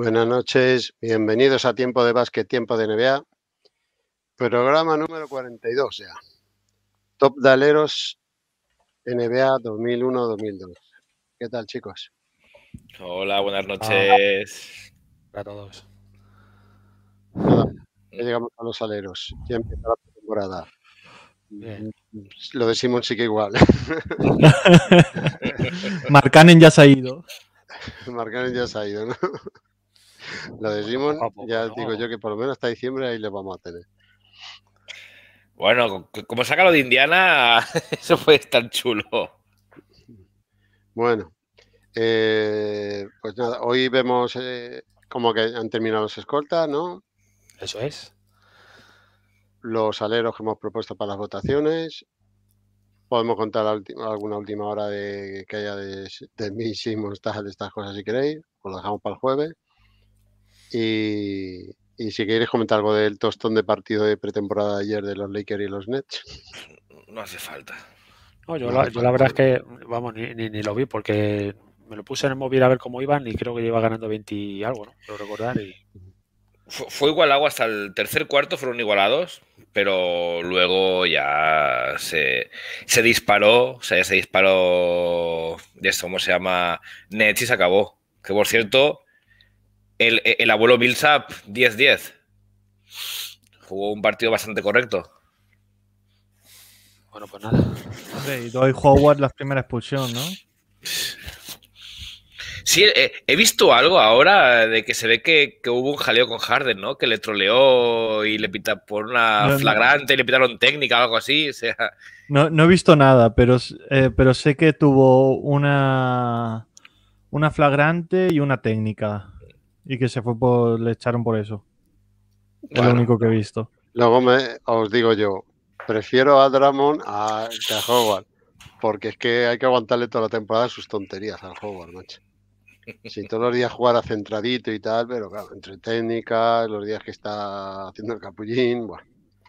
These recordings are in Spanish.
Buenas noches, bienvenidos a Tiempo de Básquet, Tiempo de NBA, programa número 42 ya. Top de aleros NBA 2001-2002. ¿Qué tal, chicos? Hola, buenas noches. Para todos. Nada, ya llegamos a los aleros, ya empieza la temporada. Bien. Lo de Simon sí que igual. Markkanen ya se ha ido. Markkanen ya se ha ido, ¿no? Lo de Simon, poco a poco, ya ¿no? digo yo que por lo menos hasta diciembre ahí le vamos a tener. Bueno, como saca lo de Indiana, eso fue tan chulo. Bueno, pues nada, hoy vemos como que han terminado los escoltas, ¿no? Eso es. Los aleros que hemos propuesto para las votaciones. Podemos contar alguna última hora que haya de mí, Simon, de estas cosas si queréis. Os lo dejamos para el jueves. Y si queréis comentar algo del tostón de partido de pretemporada de ayer de los Lakers y los Nets. No hace falta. No, yo No la hace falta, verdad ¿no? es que, vamos, ni lo vi porque me lo puse en el móvil a ver cómo iban y creo que iba ganando 20 y algo, ¿no? Quiero recordar. Fue igualado hasta el tercer cuarto, fueron igualados, pero luego ya se disparó, o sea, ya se disparó de esto, ¿cómo se llama? Nets y se acabó. Que por cierto, el abuelo Millsap 10-10 jugó un partido bastante correcto. Bueno, pues nada. Hombre, y Dwight Howard la primera expulsión, ¿no? Sí, he visto algo ahora de que se ve que hubo un jaleo con Harden, ¿no? Que le troleó y le pita por una flagrante y le pitaron técnica o algo así. O sea, No he visto nada, pero sé que tuvo una flagrante y una técnica. Y que le echaron por eso. Es lo bueno, único que he visto. Luego os digo yo, prefiero a Drummond que a Howard. Porque es que hay que aguantarle toda la temporada sus tonterías al Howard, macho. Si todos los días jugara centradito y tal, pero claro, entre técnicas, los días que está haciendo el capullín, bueno.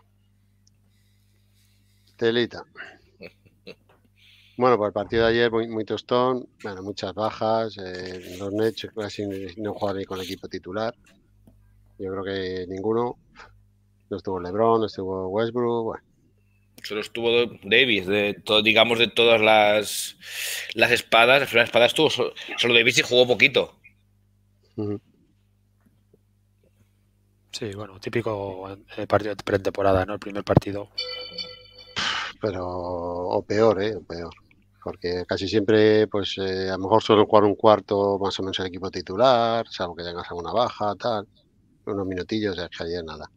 Telita. Bueno, pues el partido de ayer muy tostón, bueno, muchas bajas, los Nets casi no jugaron ni con el equipo titular. Yo creo que ninguno. No estuvo LeBron, no estuvo Westbrook, bueno. solo estuvo Davis, digamos de todas las espadas, las primeras espadas estuvo solo Davis y jugó poquito. Sí, bueno, típico partido de pretemporada, ¿no? El primer partido. Pero, o peor, o peor. Porque casi siempre, pues a lo mejor suelen jugar un cuarto más o menos el equipo titular, salvo que tengas alguna baja, tal. Unos minutillos, ya que ayer nada.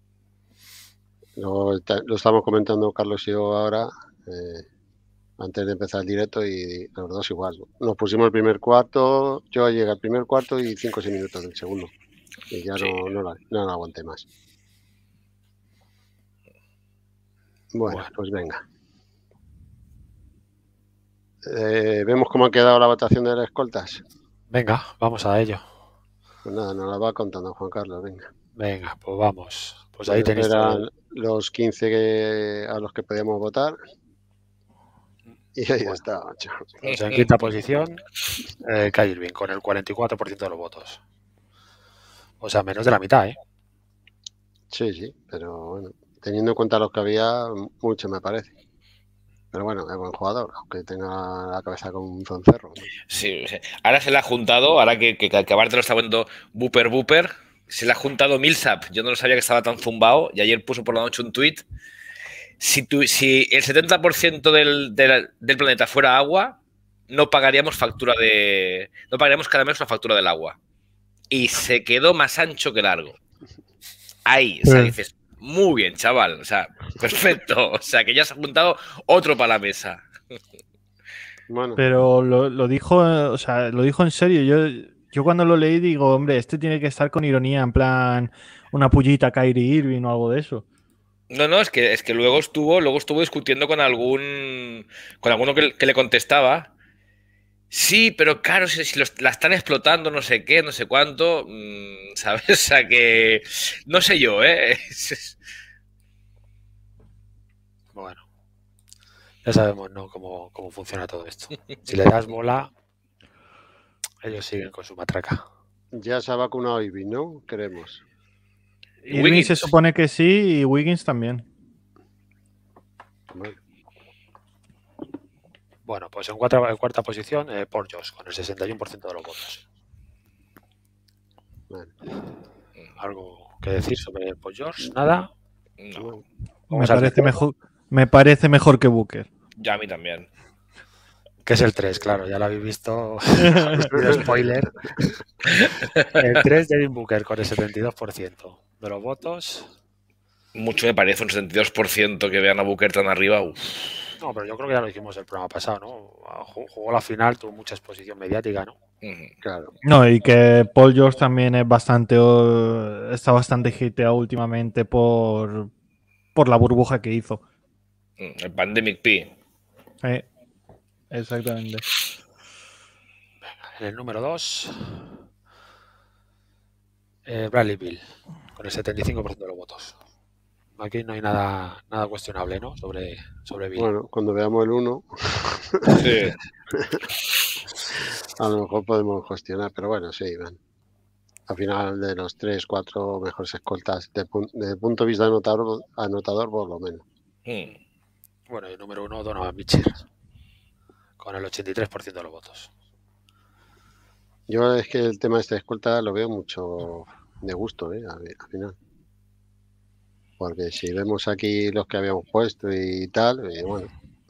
Lo estamos comentando Carlos y yo ahora, antes de empezar el directo, y los dos igual. Nos pusimos el primer cuarto, yo llegué al primer cuarto y 5 o 6 minutos del segundo. Y ya Sí. no la aguanté más. Bueno, pues venga. ¿Vemos cómo ha quedado la votación de las escoltas? Venga, vamos a ello. Pues nada, nos la va contando Juan Carlos, venga. Venga, pues vamos. Pues Bueno, ahí tenéis eran los 15 a los que podíamos votar. Y ahí está, macho. Pues en quinta posición, Kyrie Irving, con el 44% de los votos. O sea, menos de la mitad, ¿eh? Sí, pero bueno, teniendo en cuenta los que había, mucho me parece. Pero bueno, es buen jugador, aunque tenga la cabeza como un cencerro, ¿no? Sí, ahora se le ha juntado, ahora que Bart lo está viendo Booper, se le ha juntado Millsap. Yo no lo sabía que estaba tan zumbado y ayer puso por la noche un tweet. Si el 70% del planeta fuera agua, no pagaríamos no pagaríamos cada mes una factura del agua. Y se quedó más ancho que largo. Ahí, o sea, dices, muy bien, chaval, o sea, perfecto. O sea, que ya se ha juntado otro para la mesa. Bueno. Pero lo dijo, o sea, lo dijo en serio. Yo cuando lo leí digo, hombre, este tiene que estar con ironía, en plan una pullita a Kyrie Irving o algo de eso. No, es que luego estuvo discutiendo con alguno que le contestaba. Sí, pero claro, si la están explotando, no sé qué, no sé cuánto, ¿sabes? O sea que no sé yo, ¿eh? Bueno, ya sabemos, ¿no? Cómo funciona todo esto. Si le das bola, ellos siguen con su matraca. Ya se ha vacunado Ivy, ¿no? Queremos. Irving Wiggins. se supone que sí y Wiggins también. Vale. Bueno, pues en cuarta posición, Paul George, con el 61% de los votos. Vale. ¿Algo que decir sobre Paul George? ¿Nada? No, Bueno, Vamos al tercero, Me parece mejor que Booker. ya a mí también. que es el 3, claro, ya lo habéis visto. Spoiler. El 3, Devin Booker, con el 72% de los votos. Mucho me parece, un 72% que vean a Booker tan arriba. Uf. No, pero yo creo que ya lo dijimos el programa pasado, ¿no? Jugó la final, tuvo mucha exposición mediática, ¿no? claro. No, y que Paul George también es está bastante hiteado últimamente por la burbuja que hizo. El Pandemic P. Exactamente. En el número 2, Bradley Beal, con el 75% de los votos. Aquí no hay nada cuestionable, ¿no? Sobre Beal. Bueno, cuando veamos el 1, Sí. a lo mejor podemos cuestionar, pero bueno, sí, Iván. Al final de los 3, 4 mejores escoltas, desde el punto de vista anotador por lo menos. Bueno, y el número 1, Donovan Mitchell, con el 83% de los votos. Yo es que el tema de esta escolta lo veo mucho de gusto, al final. Porque si vemos aquí los que habíamos puesto y tal, bueno.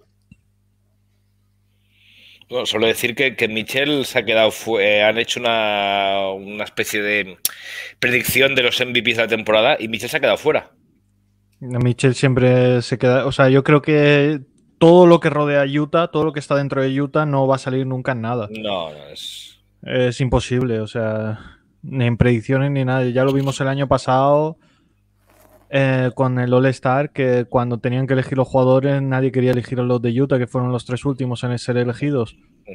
Bueno, solo decir que Michel se ha quedado, han hecho una especie de predicción de los MVPs de la temporada y Michel se ha quedado fuera. Mitchell siempre se queda. O sea, yo creo que todo lo que rodea a Utah, todo lo que está dentro de Utah, no va a salir nunca en nada. No, es. Es imposible, o sea, ni en predicciones ni nada. Ya lo vimos el año pasado con el All-Star, que cuando tenían que elegir los jugadores, nadie quería elegir a los de Utah, que fueron los 3 últimos en ser elegidos.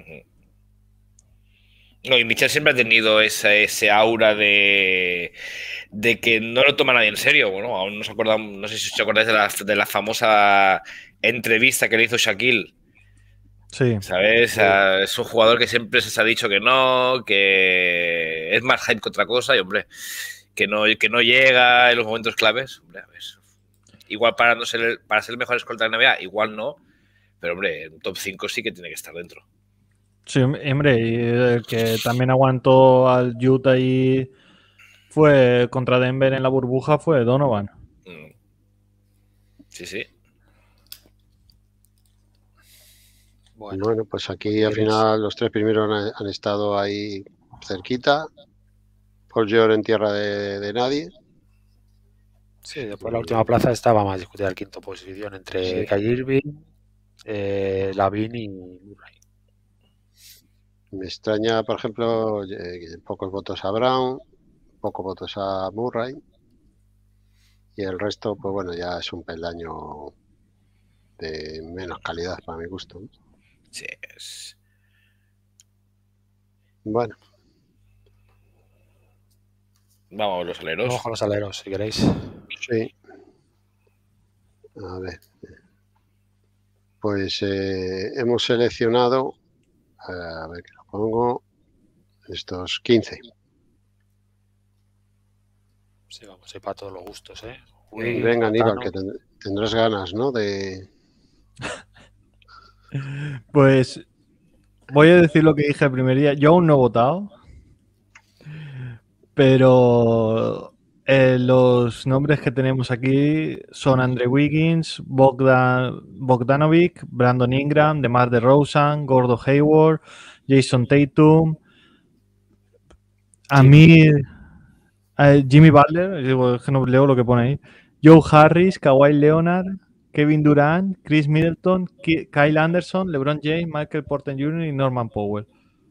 No, y Michel siempre ha tenido ese aura de que no lo toma nadie en serio. Bueno, aún no sé si os acordáis de la famosa entrevista que le hizo Shaquille. Sí. ¿Sabes? Es un jugador que siempre se ha dicho que no, que es más hype que otra cosa y, hombre, que no llega en los momentos claves. Hombre, a ver. Igual para ser el mejor escolta de la NBA, igual no, pero, hombre, en top 5 sí que tiene que estar dentro. Sí, hombre, y el que también aguantó al Utah y fue contra Denver en la burbuja fue Donovan. Sí, sí. Bueno, pues aquí al final los 3 primeros han estado ahí cerquita. Paul George en tierra de nadie. Sí, después la última plaza estaba más discutida el quinto posición entre Kyrie Irving, Lavin y Murray. Me extraña, por ejemplo, pocos votos a Brown, pocos votos a Murray. Y el resto, pues bueno, ya es un peldaño de menos calidad para mi gusto. Sí, es. Bueno. Vamos a los aleros. Vamos con los aleros, si queréis. Sí. A ver. Pues hemos seleccionado, a ver que lo pongo, estos 15. Sí, vamos a ir para todos los gustos, ¿eh? Venga, Aníbal, que tendrás ganas, ¿no? Pues voy a decir lo que dije el primer día. Yo aún no he votado, pero los nombres que tenemos aquí son Andrew Wiggins, Bogdanovic, Brandon Ingram, DeMar DeRozan, Gordon Hayward, Jason Tatum, a mí Jimmy Butler, es que no leo lo que pone ahí, Joe Harris, Kawhi Leonard, Kevin Durant, Chris Middleton, Kyle Anderson, LeBron James, Michael Porter Jr. y Norman Powell.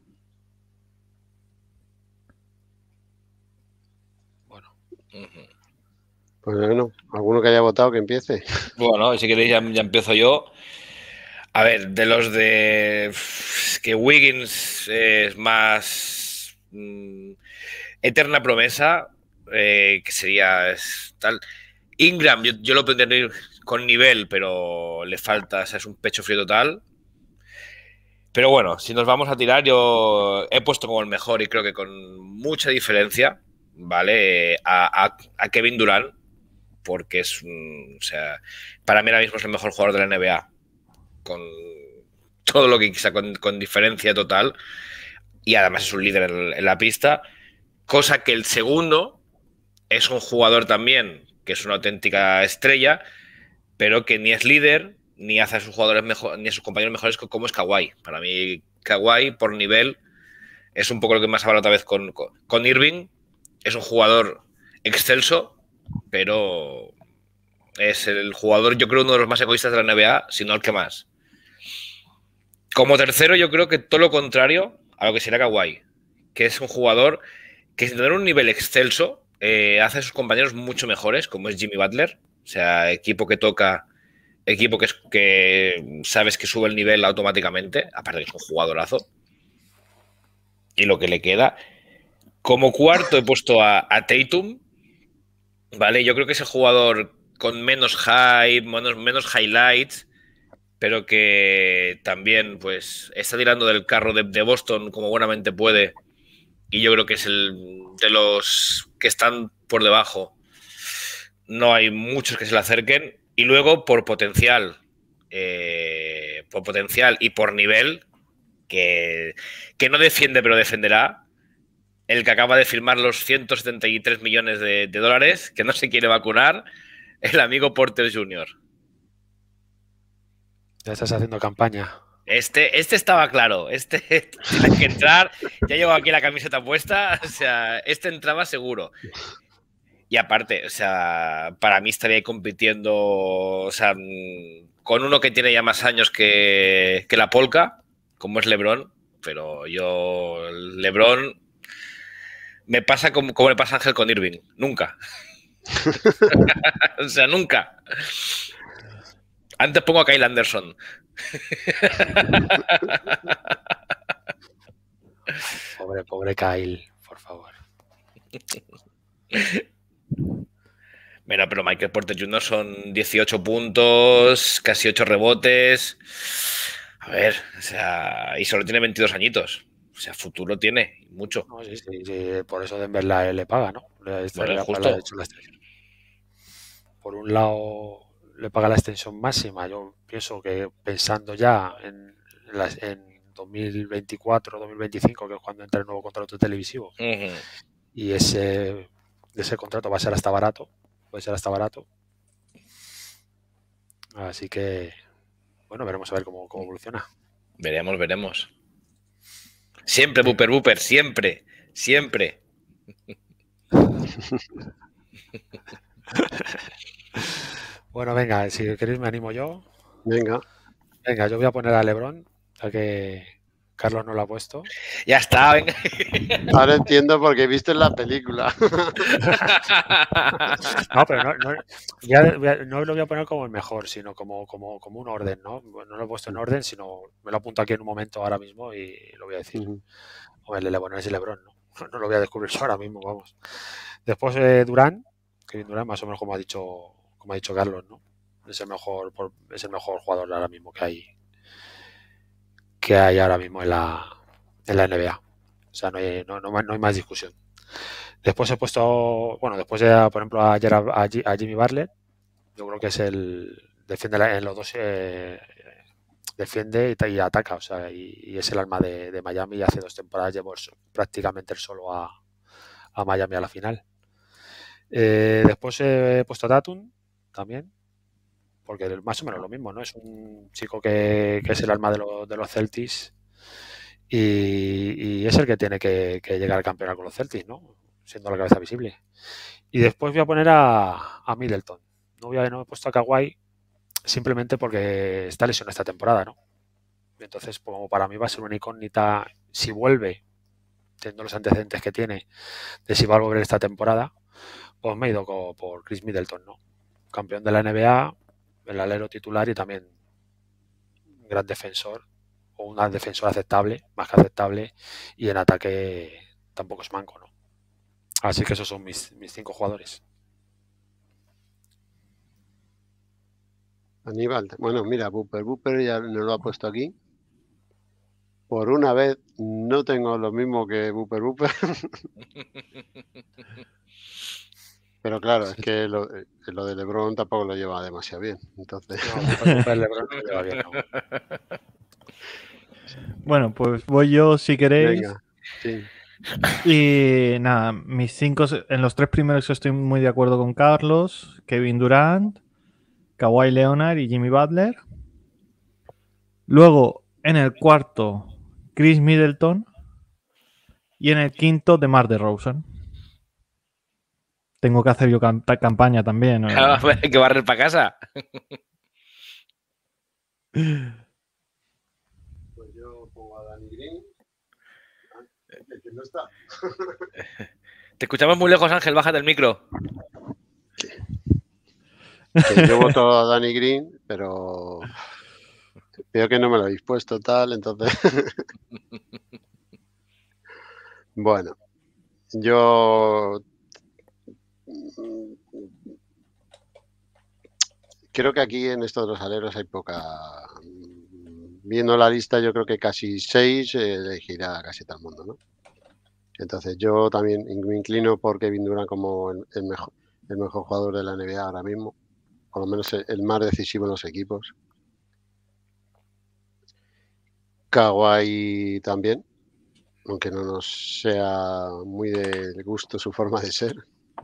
Bueno. Pues bueno, alguno que haya votado que empiece. Bueno, si queréis ya empiezo yo. A ver, de los de que Wiggins es más eterna promesa, que sería tal. Ingram, yo lo pondría con nivel, pero le falta, o sea, es un pecho frío total. Pero bueno, si nos vamos a tirar, yo he puesto como el mejor y creo que con mucha diferencia, ¿vale? A Kevin Durant, porque o sea, para mí ahora mismo es el mejor jugador de la NBA, con todo lo que quizá con diferencia total, y además es un líder en la pista, cosa que el segundo es un jugador también que es una auténtica estrella, pero que ni es líder, ni hace a sus jugadores mejor, ni a sus compañeros mejores como es Kawhi. Para mí, Kawhi, por nivel, es un poco lo que más hablado otra vez con Irving. Es un jugador excelso, pero es el jugador, yo creo, uno de los más egoístas de la NBA, si no el que más. Como tercero, yo creo que todo lo contrario a lo que sería Kawhi, que es un jugador que sin tener un nivel excelso, hace a sus compañeros mucho mejores, como es Jimmy Butler. O sea, equipo que toca, equipo que sabes que sube el nivel automáticamente, aparte que es un jugadorazo. Y lo que le queda. Como cuarto he puesto a Tatum, ¿vale? Yo creo que es el jugador con menos hype, menos highlights, pero que también pues está tirando del carro de Boston como buenamente puede. Y yo creo que es el de los que están por debajo. No hay muchos que se le acerquen. Y luego por potencial y por nivel, que no defiende pero defenderá, el que acaba de firmar los 173 millones de dólares, que no se quiere vacunar, el amigo Porter Jr. Ya estás haciendo campaña. Este estaba claro, tiene que entrar, ya llevo aquí la camiseta puesta, o sea, este entraba seguro. Y aparte, o sea, para mí estaría compitiendo, o sea, con uno que tiene ya más años que la Polka, como es LeBron, pero yo, LeBron, me pasa como le pasa a Ángel con Irving, nunca. O sea, nunca. Antes pongo a Kyle Anderson. Pobre Kyle, por favor. Bueno, pero Michael Porter Jr. son 18 puntos, casi 8 rebotes. A ver, o sea, y solo tiene 22 añitos. O sea, futuro tiene, mucho. No, sí, por eso Denver le paga, ¿no? Bueno, justo. Por un lado, le paga la extensión máxima. Yo pienso que pensando ya en 2024, 2025, que es cuando entra el nuevo contrato televisivo, y ese contrato va a ser hasta barato. Puede ser hasta barato. Así que, bueno, veremos a ver cómo evoluciona. Veremos. Siempre, Booper, siempre. Bueno, venga, si queréis me animo yo. Venga, yo voy a poner a LeBron, ya que Carlos no lo ha puesto. Ya está, venga. Ahora entiendo por qué viste la película. No, pero no lo voy a poner como el mejor, sino como un orden, ¿no? No lo he puesto en orden, sino me lo apunto aquí en un momento ahora mismo y lo voy a decir. Hombre, LeBron es LeBron, ¿no? No lo voy a descubrir yo ahora mismo, vamos. Después Kevin Durant, más o menos como ha dicho Carlos, ¿no? Es el mejor jugador ahora mismo que hay ahora mismo en la NBA. O sea, no hay más discusión. Después he puesto, después de, por ejemplo, a Jimmy Butler, yo creo que es defiende en los dos, defiende y ataca, o sea, y es el alma de Miami y hace 2 temporadas llevó prácticamente el solo a Miami a la final. Después he puesto a Tatum también, porque más o menos lo mismo, ¿no? Es un chico que es el alma de los Celtics y es el que tiene que llegar al campeonato con los Celtics, ¿no? Siendo la cabeza visible. Y después voy a poner a Middleton. No he puesto a Kawhi simplemente porque está lesionado esta temporada, ¿no? Entonces, como para mí va a ser una incógnita si vuelve, teniendo los antecedentes que tiene, de si va a volver esta temporada, pues me he ido por Chris Middleton, ¿no? Campeón de la NBA, el alero titular y también un gran defensor, o un defensor aceptable, más que aceptable, y en ataque tampoco es manco, ¿no? Así que esos son mis 5 jugadores. Aníbal, bueno, mira, Booper ya no lo ha puesto aquí. por una vez no tengo lo mismo que Booper Booper. Pero claro, es que lo de LeBron tampoco lo lleva demasiado bien. Entonces, No, LeBron no lo lleva bien, ¿no? Bueno, pues voy yo si queréis. venga, sí. Y nada, mis 5, en los 3 primeros estoy muy de acuerdo con Carlos, Kevin Durant, Kawhi Leonard y Jimmy Butler. Luego, en el cuarto, Chris Middleton. Y en el quinto, DeMar DeRozan. Tengo que hacer yo campaña también, ¿no? Hay que barrer para casa. Pues yo pongo a Danny Green. Que no está. Te escuchamos muy lejos, Ángel, bájate el micro. Que yo voto a Danny Green, pero veo que no me lo habéis puesto tal, entonces. Bueno, yo creo que aquí en estos dos aleros hay poca. Viendo la lista, yo creo que casi 6 elegirá casi todo el mundo, ¿no? Entonces yo también me inclino por Kevin Durant como el mejor jugador de la NBA ahora mismo, por lo menos el más decisivo en los equipos. Kawhi también, aunque no nos sea muy de gusto su forma de ser.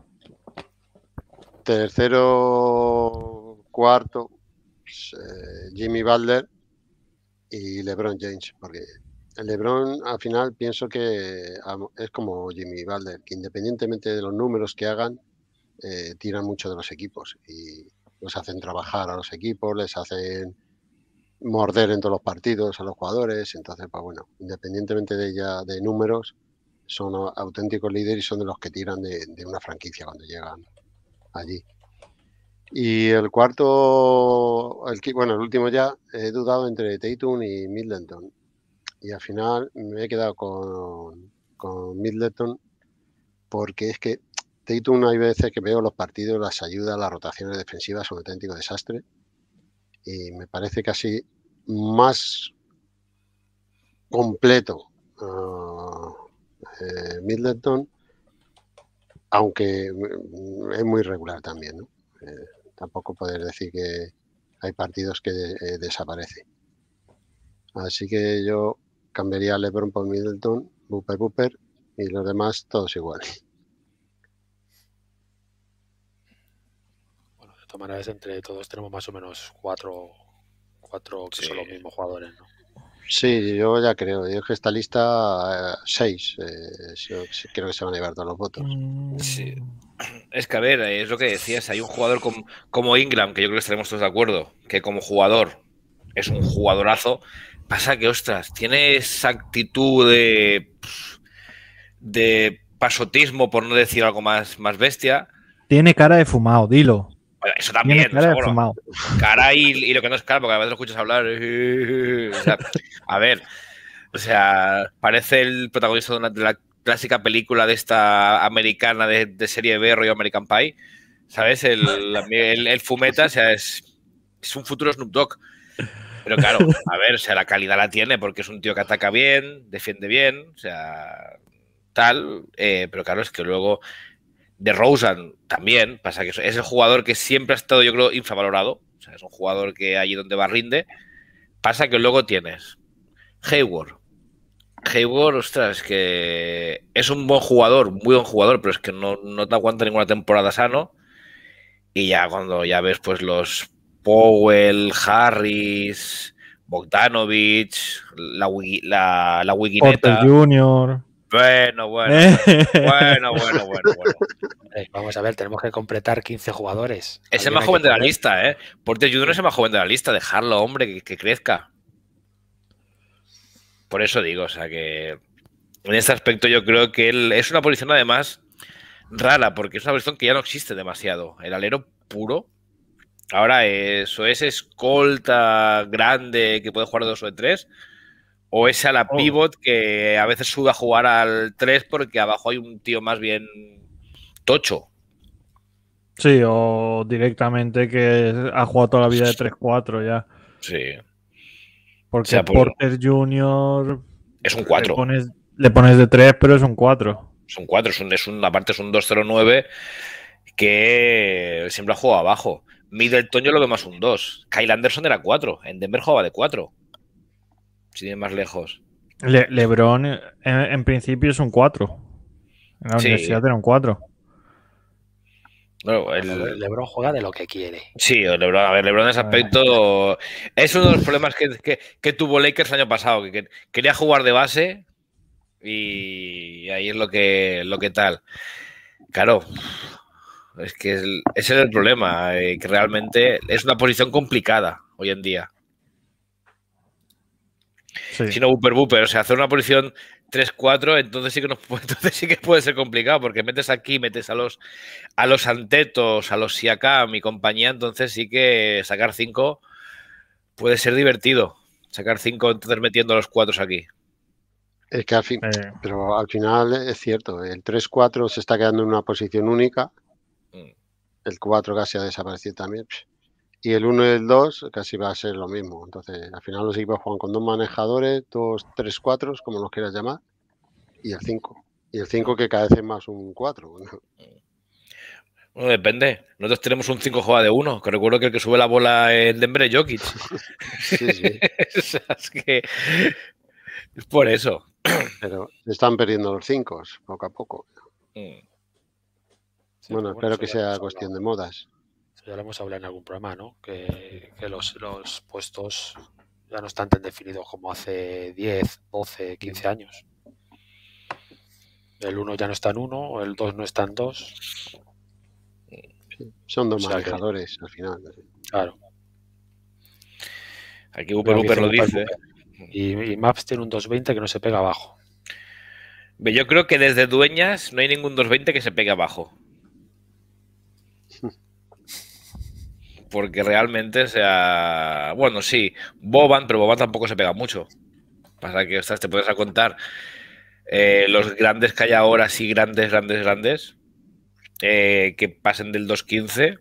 Tercero, cuarto, pues, Jimmy Butler y LeBron James, porque el LeBron al final pienso que es como Jimmy Butler, que independientemente de los números que hagan, tiran mucho de los equipos y los hacen trabajar a los equipos, les hacen morder en todos los partidos a los jugadores. Entonces, pues bueno, independientemente de números, son auténticos líderes y son de los que tiran de una franquicia cuando llegan allí. Y el cuarto, el último ya, he dudado entre Tatum y Middleton. Y al final me he quedado con Middleton porque es que Tatum hay veces que veo los partidos, las ayudas, las rotaciones defensivas son un auténtico desastre. Y me parece casi más completo Middleton, aunque es muy regular también, ¿no? Tampoco poder decir que hay partidos que desaparece. Así que yo cambiaría a LeBron por Middleton, Booper, y los demás todos iguales. Bueno, de todas maneras, entre todos tenemos más o menos cuatro que son los mismos jugadores, ¿no? Sí, yo ya creo. Yo que esta lista, 6, creo que se van a llevar todos los votos. Sí. Es que, a ver, es lo que decías, hay un jugador como Ingram, que yo creo que estaremos todos de acuerdo, que como jugador es un jugadorazo. Pasa que, ostras, tiene esa actitud de pasotismo, por no decir algo más bestia. Tiene cara de fumado, dilo. Bueno, eso también, Tiene cara de fumado. Cara y lo que no es cara, porque a veces lo escuchas hablar. O sea, a ver, o sea, parece el protagonista de la clásica película de esta americana de serie B, rollo American Pie, ¿sabes? El fumeta, o sea, es un futuro Snoop Dogg. Pero claro, a ver, o sea, la calidad la tiene porque es un tío que ataca bien, defiende bien, o sea, tal, pero claro, es que luego DeRozan también, pasa que es el jugador que siempre ha estado, yo creo, infravalorado, o sea, es un jugador que allí donde va rinde, pasa que luego tienes Hayward, ostras, es que es un buen jugador, muy buen jugador, pero es que no te aguanta ninguna temporada sano. Y ya cuando ya ves pues los Powell, Harris, Bogdanovich, la Wigineta. Porter Jr. Bueno. Vamos a ver, tenemos que completar 15 jugadores. Es el más joven de la lista, ¿eh? Porter Jr. es el más joven de la lista. Dejarlo, hombre, que crezca. Por eso digo, o sea que en este aspecto yo creo que él es una posición además rara, porque es una posición que ya no existe demasiado. El alero puro. Ahora eso es escolta grande que puede jugar 2 o de 3. O es a la pivot que a veces sube a jugar al 3 porque abajo hay un tío más bien tocho. Sí, o directamente que ha jugado toda la vida de 3-4 ya. Sí. Porque Porter Jr. Es un 4. Le pones de 3, pero es un 4. Es un 4. Aparte es un 209 que siempre ha jugado abajo. Middleton yo lo veo más un 2. Kyle Anderson era 4. En Denver jugaba de 4. Sin ir más lejos. LeBron en principio es un 4. En la universidad era un 4. Bueno, LeBron juega de lo que quiere. Sí, LeBron en ese aspecto es uno de los problemas que tuvo Lakers el año pasado, que quería jugar de base y ahí es lo que tal. Claro, es que ese es el problema, que realmente es una posición complicada hoy en día. Sí. Si no Booper, o sea, hacer una posición 3-4, entonces sí que puede ser complicado, porque metes a los Antetos, a los Siakam y compañía, entonces sí que sacar 5 puede ser divertido. Sacar 5 entonces metiendo a los 4 aquí. Es que pero al final es cierto, el 3-4 se está quedando en una posición única, el 4 casi ha desaparecido también, y el 1 y el 2 casi va a ser lo mismo. Entonces, al final los equipos juegan con 2 manejadores, 2 3-4, como los quieras llamar, y el 5. Y el 5 que cada vez es más un 4. Bueno, depende. Nosotros tenemos un 5 juega de 1, que recuerdo que el que sube la bola en Denver es Jokic. Sí. O sea, es que es por eso. Pero se están perdiendo los 5 poco a poco. Sí, bueno, espero que sea cuestión de modas. Ya lo hemos hablado en algún programa, ¿no? Que los puestos ya no están tan definidos como hace 10, 12, 15 años. El 1 ya no está en 1, el 2 no está en 2. Son 2 manejadores al final. Claro. Aquí Booper lo dice. Y Maps tiene un 220 que no se pega abajo. Yo creo que desde Dueñas no hay ningún 220 que se pegue abajo. Porque realmente, o sea... Bueno, sí, Boban, pero Boban tampoco se pega mucho. Pasa que, ostras, te puedes a contar los grandes que hay ahora, sí, grandes, que pasen del 215.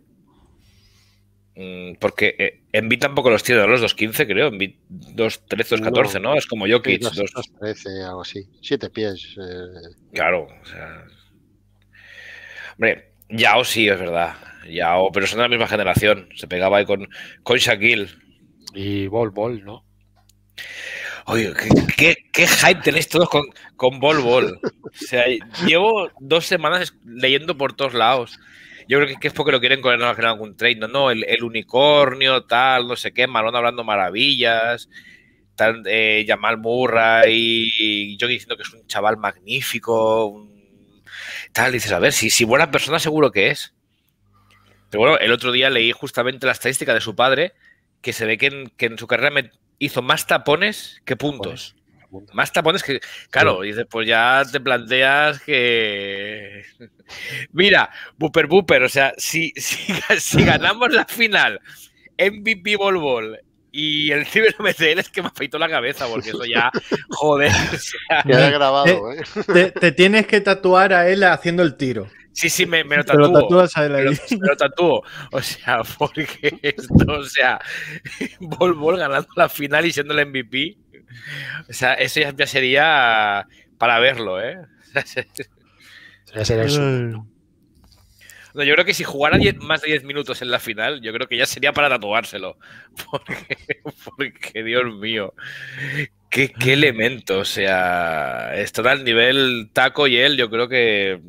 Porque Embiid tampoco los tiene, los 215, creo. Embiid 213, 214, ¿no? Es como Jokic. 213, algo así. 7 pies. Claro, o sea... Hombre, Yao sí, es verdad. Yao, pero son de la misma generación. Se pegaba ahí con Shaquille. Y Bol, ¿no? Oye, ¿qué hype tenéis todos con Bol? O sea, llevo 2 semanas leyendo por todos lados. Yo creo que es porque lo quieren con algún trade, ¿no? El unicornio, tal, no sé qué, Malone hablando maravillas, tal, Jamal Murray y yo diciendo que es un chaval magnífico, tal, dices, a ver, si buena persona seguro que es. Pero bueno, el otro día leí justamente la estadística de su padre, que se ve que en su carrera hizo más tapones que puntos. Más tapones que... Claro, dices, pues ya te planteas que... Mira, Booper, o sea, si ganamos la final, MVP Bol y el CiberMTL es que me afeitó la cabeza, porque eso ya, joder. O sea, queda grabado, ¿eh? Te tienes que tatuar a él haciendo el tiro. Sí, me lo tatúo. Te lo tatúas a él ahí. Me lo tatúo. O sea, porque esto, o sea, Bol ganando la final y siendo el MVP. O sea, eso ya sería para verlo, ¿eh? Sería eso. No, yo creo que si jugara más de 10 minutos en la final, yo creo que ya sería para tatuárselo. Porque Dios mío, qué elemento. O sea, estar al nivel Taco y él, yo creo que...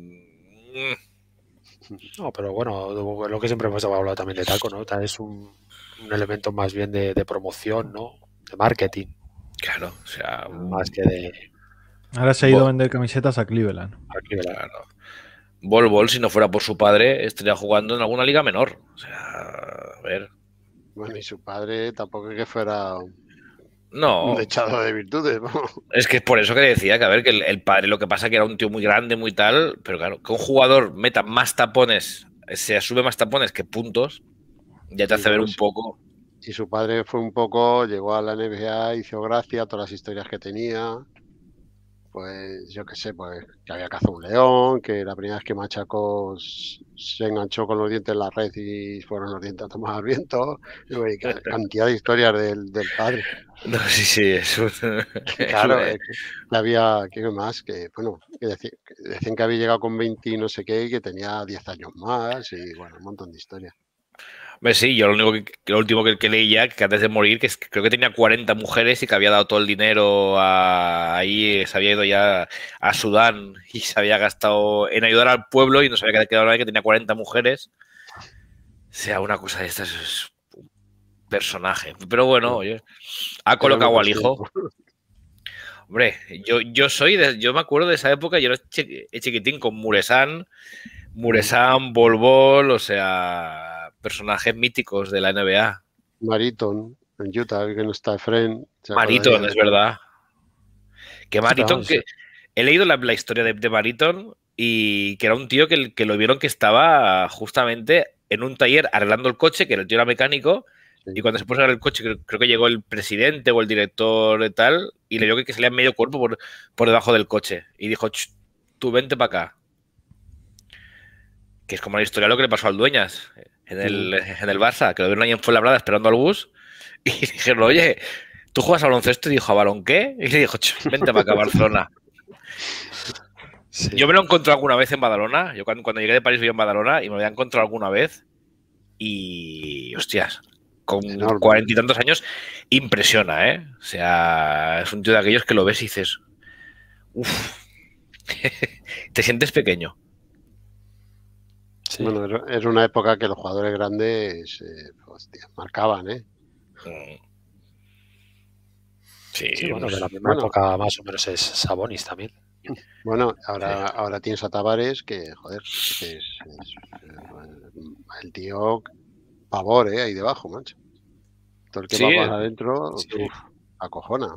No, pero bueno, lo que siempre hemos hablado también de Taco, ¿no? Es un elemento más bien de promoción, ¿no? De marketing. Claro, o sea... Más que de... Ahora se ha ido a vender camisetas a Cleveland. Claro. Bol, si no fuera por su padre, estaría jugando en alguna liga menor. O sea, a ver. Bueno, y su padre tampoco es que fuera un dechado de virtudes. ¿No? Es que es por eso que decía que, a ver, que el padre lo que pasa que era un tío muy grande, muy tal, pero claro, que un jugador meta más tapones, se sube más tapones que puntos, ya te hace ver un poco. Y su padre fue un poco, llegó a la NBA, hizo gracia, todas las historias que tenía. pues yo qué sé, pues que había cazado un león, que la primera vez que Machacos se enganchó con los dientes en la red y fueron los dientes a tomar al viento, y cantidad de historias del padre. No, sí, es un... Claro, que había, ¿qué más? Que, bueno, que decían que había llegado con 20 y no sé qué, y que tenía 10 años más, y bueno, un montón de historias. Sí, yo lo último que leí ya, que antes de morir, creo que tenía 40 mujeres y que había dado todo el dinero ahí, se había ido ya a Sudán y se había gastado en ayudar al pueblo y no se había quedado nadie, que tenía 40 mujeres. O sea, una cosa de estas es un personaje. Pero bueno, oye, ha colocado al hijo. Hombre, yo me acuerdo de esa época, yo era chiquitín con Muresan, Bol Bol, o sea, personajes míticos de la NBA. Mariton, en Utah, que no está Friend. Mariton, es verdad. Que Mariton, Sí. he leído la historia de Mariton y que era un tío que lo vieron que estaba justamente en un taller arreglando el coche, que el tío era mecánico, y cuando se puso a arreglar el coche, creo que llegó el presidente o el director y tal, y le vio que salía medio cuerpo por debajo del coche. Y dijo, tú vente para acá. Que es como la historia de lo que le pasó al Dueñas en el Barça, que lo vieron ahí en Fuenlabrada esperando al bus y dijeron, oye, ¿tú juegas a baloncesto? Y dijo, ¿a balón qué? Y le dijo, vente para acá a Barcelona. Sí. Yo me lo he encontrado alguna vez en Badalona. Yo cuando llegué de París viví en Badalona y me lo había encontrado alguna vez. Y, hostias, con 40 y tantos años, impresiona, ¿eh? O sea, es un tío de aquellos que lo ves y dices, uff, te sientes pequeño. Sí. Bueno, era una época que los jugadores grandes hostia, marcaban, ¿eh? Sí, bueno, de la misma época más o menos es Sabonis también. Bueno, ahora tienes a Tavares que, joder, el tío pavor, ahí debajo, macho. Todo el que va para adentro, acojona.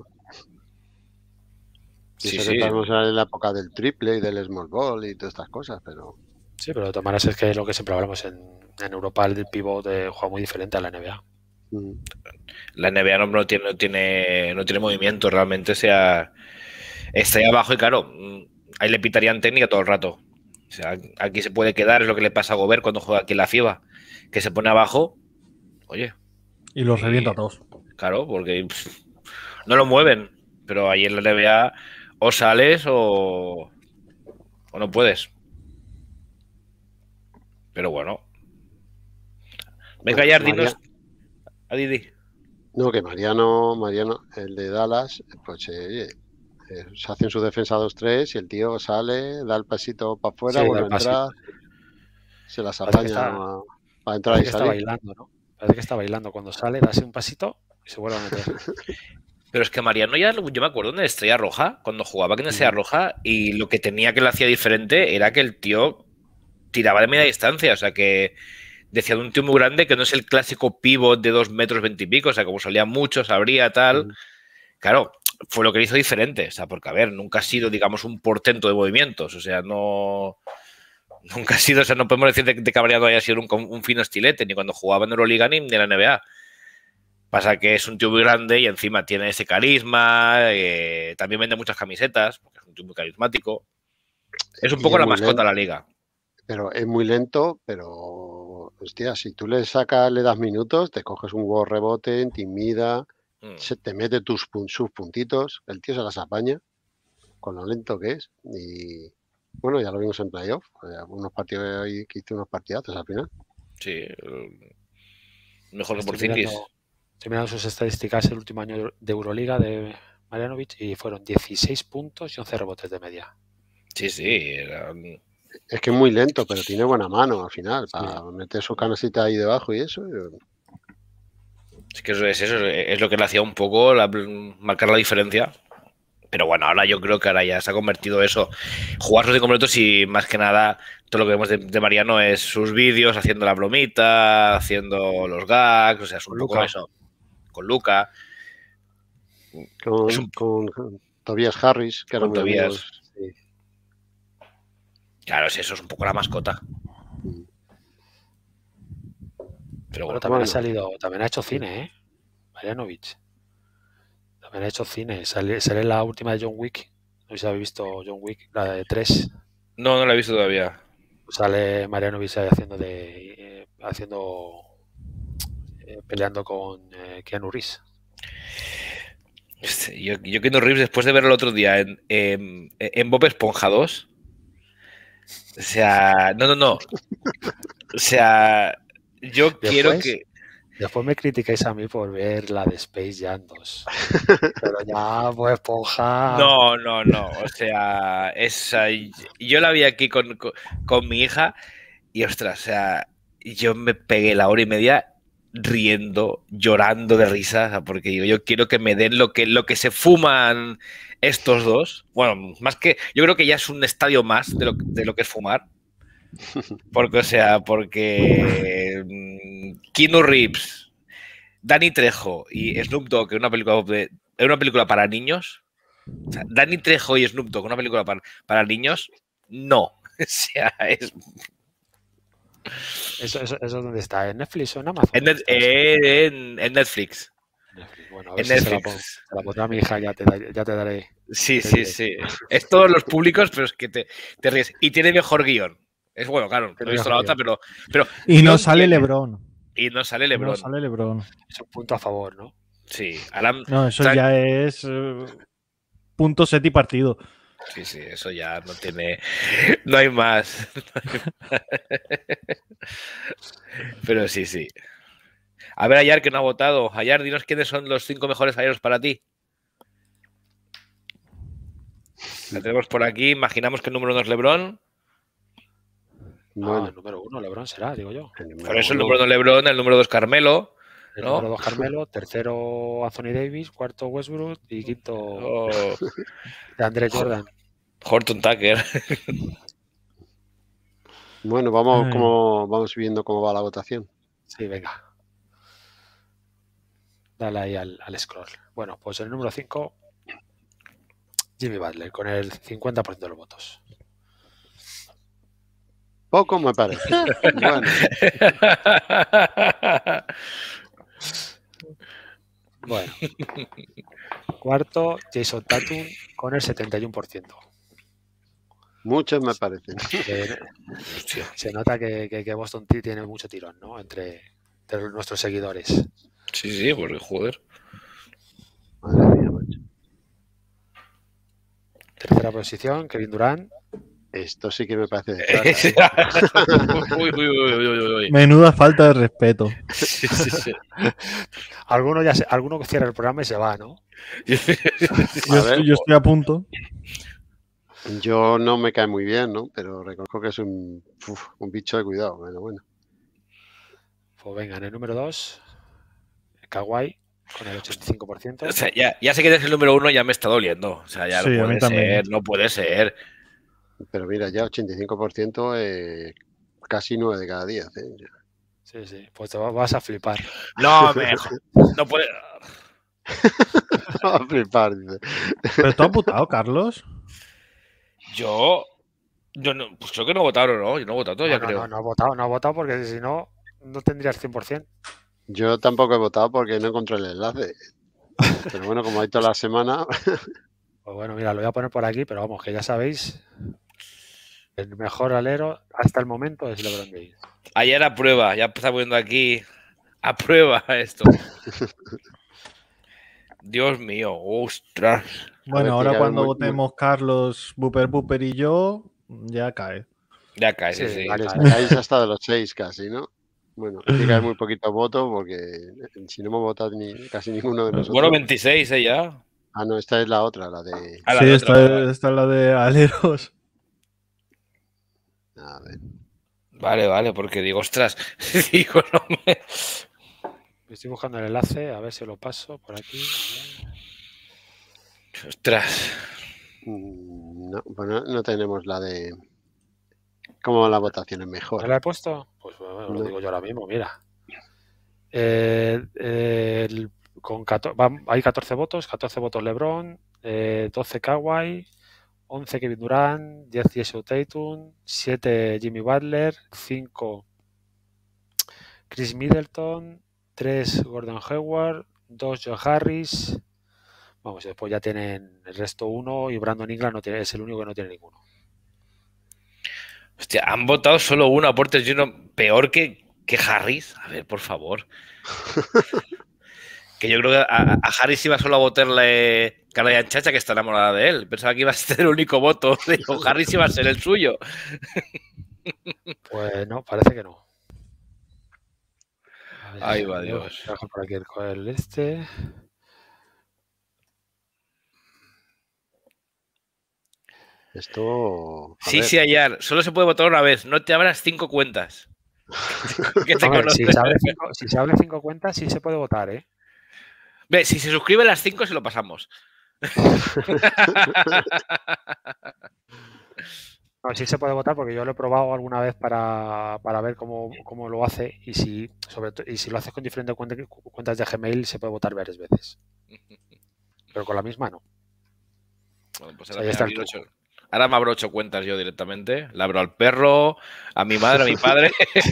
Y eso que estamos en la época del triple y del small ball y todas estas cosas, pero... Sí, pero de todas maneras es que es lo que siempre hablamos en Europa, el pivot juega muy diferente a la NBA. La NBA no tiene movimiento, realmente está ahí abajo y claro, ahí le pitarían técnica todo el rato. O sea, aquí se puede quedar, es lo que le pasa a Gobert cuando juega aquí en la FIBA, que se pone abajo, oye. Y los revienta a todos. Claro, porque no lo mueven, pero ahí en la NBA o sales o no puedes. Pero bueno. Venga, ya, dinos. Adidi. No, que Mariano, el de Dallas, pues se hacen su defensa 2-3 y el tío sale, da el pasito para afuera, vuelve a entrar, se las apaña para entrar y salir. Está bailando, ¿no? Parece que está bailando cuando sale, da un pasito y se vuelve a meter. Pero es que Mariano yo me acuerdo de Estrella Roja, cuando jugaba aquí en Estrella Roja, y lo que tenía que lo hacía diferente era que el tío tiraba de media distancia, o sea que decía de un tío muy grande que no es el clásico pivot de 2 metros 20 y pico, o sea, como salía mucho, sabría tal. Claro, fue lo que le hizo diferente, o sea, porque a ver, nunca ha sido, digamos, un portento de movimientos, o sea, nunca ha sido, o sea, no podemos decir de que Mariano haya sido un fino estilete, ni cuando jugaba en Euroliga ni en la NBA. Pasa que es un tío muy grande y encima tiene ese carisma, también vende muchas camisetas, porque es un tío muy carismático. Es un poco la mascota de la liga. Pero es muy lento, pero, hostia, si tú le das minutos, te coges un huevo rebote, intimida, te mete sus puntitos, el tío se las apaña con lo lento que es. Y bueno, ya lo vimos en playoff, unos partidos ahí que hizo unos partidazos al final. Sí, mejor que Porzingis. Estoy mirando sus estadísticas el último año de Euroliga de Marjanovic y fueron 16 puntos y 11 rebotes de media. Sí. Es que es muy lento, pero tiene buena mano al final, para meter su canasita ahí debajo y eso. Es que es lo que le hacía un poco marcar la diferencia. Pero bueno, ahora yo creo que ahora ya se ha convertido eso. Jugar sus 5 minutos y más que nada todo lo que vemos de Mariano es sus vídeos haciendo la bromita, haciendo los gags, o sea, es un poco eso. Con Luka. Con Tobias Harris, que era muy amigos. Sí. Claro, eso es un poco la mascota. Pero bueno, también ha salido, también ha hecho cine, Marjanovic. También ha hecho cine. Sale en la última de John Wick, No sé si habéis visto John Wick, la de 3. No, no la he visto todavía. Sale Marianovich ahí peleando con Keanu Reeves. Yo Keanu Reeves, después de verlo el otro día en Bob Esponja 2, o sea, no. O sea, yo quiero que... Después me criticáis a mí por ver la de Space Jam 2. Pero ya, Bob Esponja... No. O sea, yo la vi aquí con mi hija y, ostras, o sea, yo me pegué la hora y media riendo, llorando de risa, o sea, porque digo, yo quiero que me den lo que se fuman estos dos. Bueno, más que... Yo creo que ya es un estadio más de lo que es fumar. Porque Keanu Reeves, Danny Trejo y Snoop Dogg en una película para niños. O sea, Danny Trejo y Snoop Dogg en una película para niños, no. O sea, ¿Eso dónde está? ¿En Netflix o en Amazon? En Netflix. Bueno, a ver si se la pondrá a mi hija, ya te daré. Sí. Es todos los públicos, pero es que te ríes. Y tiene mejor guión. Es bueno, claro, no he visto la otra, pero y no sale LeBron. Y no sale LeBron. No sale LeBron. Es un punto a favor, ¿no? Sí. No, eso ya es punto set y partido. Sí, eso ya no tiene... No hay más. Pero sí. A ver, Ayar, que no ha votado. Ayar, dinos quiénes son los 5 mejores ayeros para ti. La tenemos por aquí. Imaginamos que el número 1 es LeBron. No, el número 1 LeBron será, digo yo. Por eso el número 1 LeBron, el número 2 Carmelo. El número 2 Carmelo, tercero Anthony Davis, cuarto Westbrook y quinto de Andre Jordan. Horton Tucker. Bueno, vamos viendo cómo va la votación. Sí, venga. Dale ahí al scroll. Bueno, pues el número 5, Jimmy Butler, con el 50% de los votos. Poco me parece. Bueno. Bueno. Cuarto, Jason Tatum, con el 71%. Muchos me parecen. Se nota que Boston tiene mucho tirón, ¿no? Entre nuestros seguidores. Sí, porque joder. Madre mía, macho. Tercera posición, Kevin Durant. Esto sí que me parece de uy. Menuda falta de respeto. Sí. Alguno que cierra el programa y se va, ¿no? Yo estoy a punto. Yo no me cae muy bien, ¿no? Pero reconozco que es un bicho de cuidado. Bueno. Pues venga, en el número 2, Kawhi, con el 85%. O sea, ya sé que eres el número 1, ya me está doliendo. O sea, ya sí, no puede ser. Pero mira, ya 85%, casi 9 de cada 10. Sí, pues te vas a flipar. No puede. A flipar, dice. ¿Pero tú has votado, Carlos? Yo no, pues creo que no votaron, ¿no? Yo no he votado todavía, creo. No he votado porque si no tendrías 100%. Yo tampoco he votado porque no encontré el enlace. Pero bueno, como hay toda la semana... Pues bueno, mira, lo voy a poner por aquí, pero vamos, que ya sabéis, el mejor alero hasta el momento es LeBron James. Ayer a prueba, ya está poniendo aquí a prueba esto. Dios mío, ostras. Bueno, ahora cuando votemos Carlos, Buper y yo, ya cae. Ya cae, sí. Caéis hasta de los 6 casi, ¿no? Bueno, hay que caer muy poquito voto porque si no hemos votado casi ninguno de nosotros. Bueno, 26 ya. Ah, no, esta es la otra, la de... Sí, esta es la de aleros. A ver. Vale, porque digo, ostras, digo, no me... Estoy buscando el enlace, a ver si lo paso por aquí. Ostras. No, bueno, no tenemos la de... ¿Cómo la votación es mejor? ¿No la he puesto? Pues bueno, lo digo yo ahora mismo, mira. Hay 14 votos, 14 votos LeBron, 12 Kawhi, 11 Kevin Durant, 10 Jason Tatum, 7 Jimmy Butler, 5 Chris Middleton, 3 Gordon Hayward, 2 Joe Harris. Vamos, y después ya tienen el resto uno y Brandon Ingram es el único que no tiene ninguno. Hostia, han votado solo uno a Porter Jr. peor que Harris. A ver, por favor. Que yo creo que a Harris iba solo a votarle Caroline Chacha, que está enamorada de él. Pensaba que iba a ser el único voto. Digo, Harris iba a ser el suyo. Pues no, parece que no. A ver, Ahí va Dios. Voy a dejar por aquí el este. Esto. Sí, sí, Ayar. Solo se puede votar una vez. No te abras 5 cuentas. Que te Hombre, conocen. si se abren 5 cuentas, sí se puede votar, ¿eh? Ve, si se suscriben las 5, se lo pasamos. No, sí se puede votar porque yo lo he probado alguna vez para ver cómo lo hace y si lo haces con diferentes cuentas de Gmail se puede votar varias veces. Pero con la misma no. Bueno, pues O sea, ahí está el ahora me abro 8 cuentas yo directamente. Le abro al perro, a mi madre, a mi padre.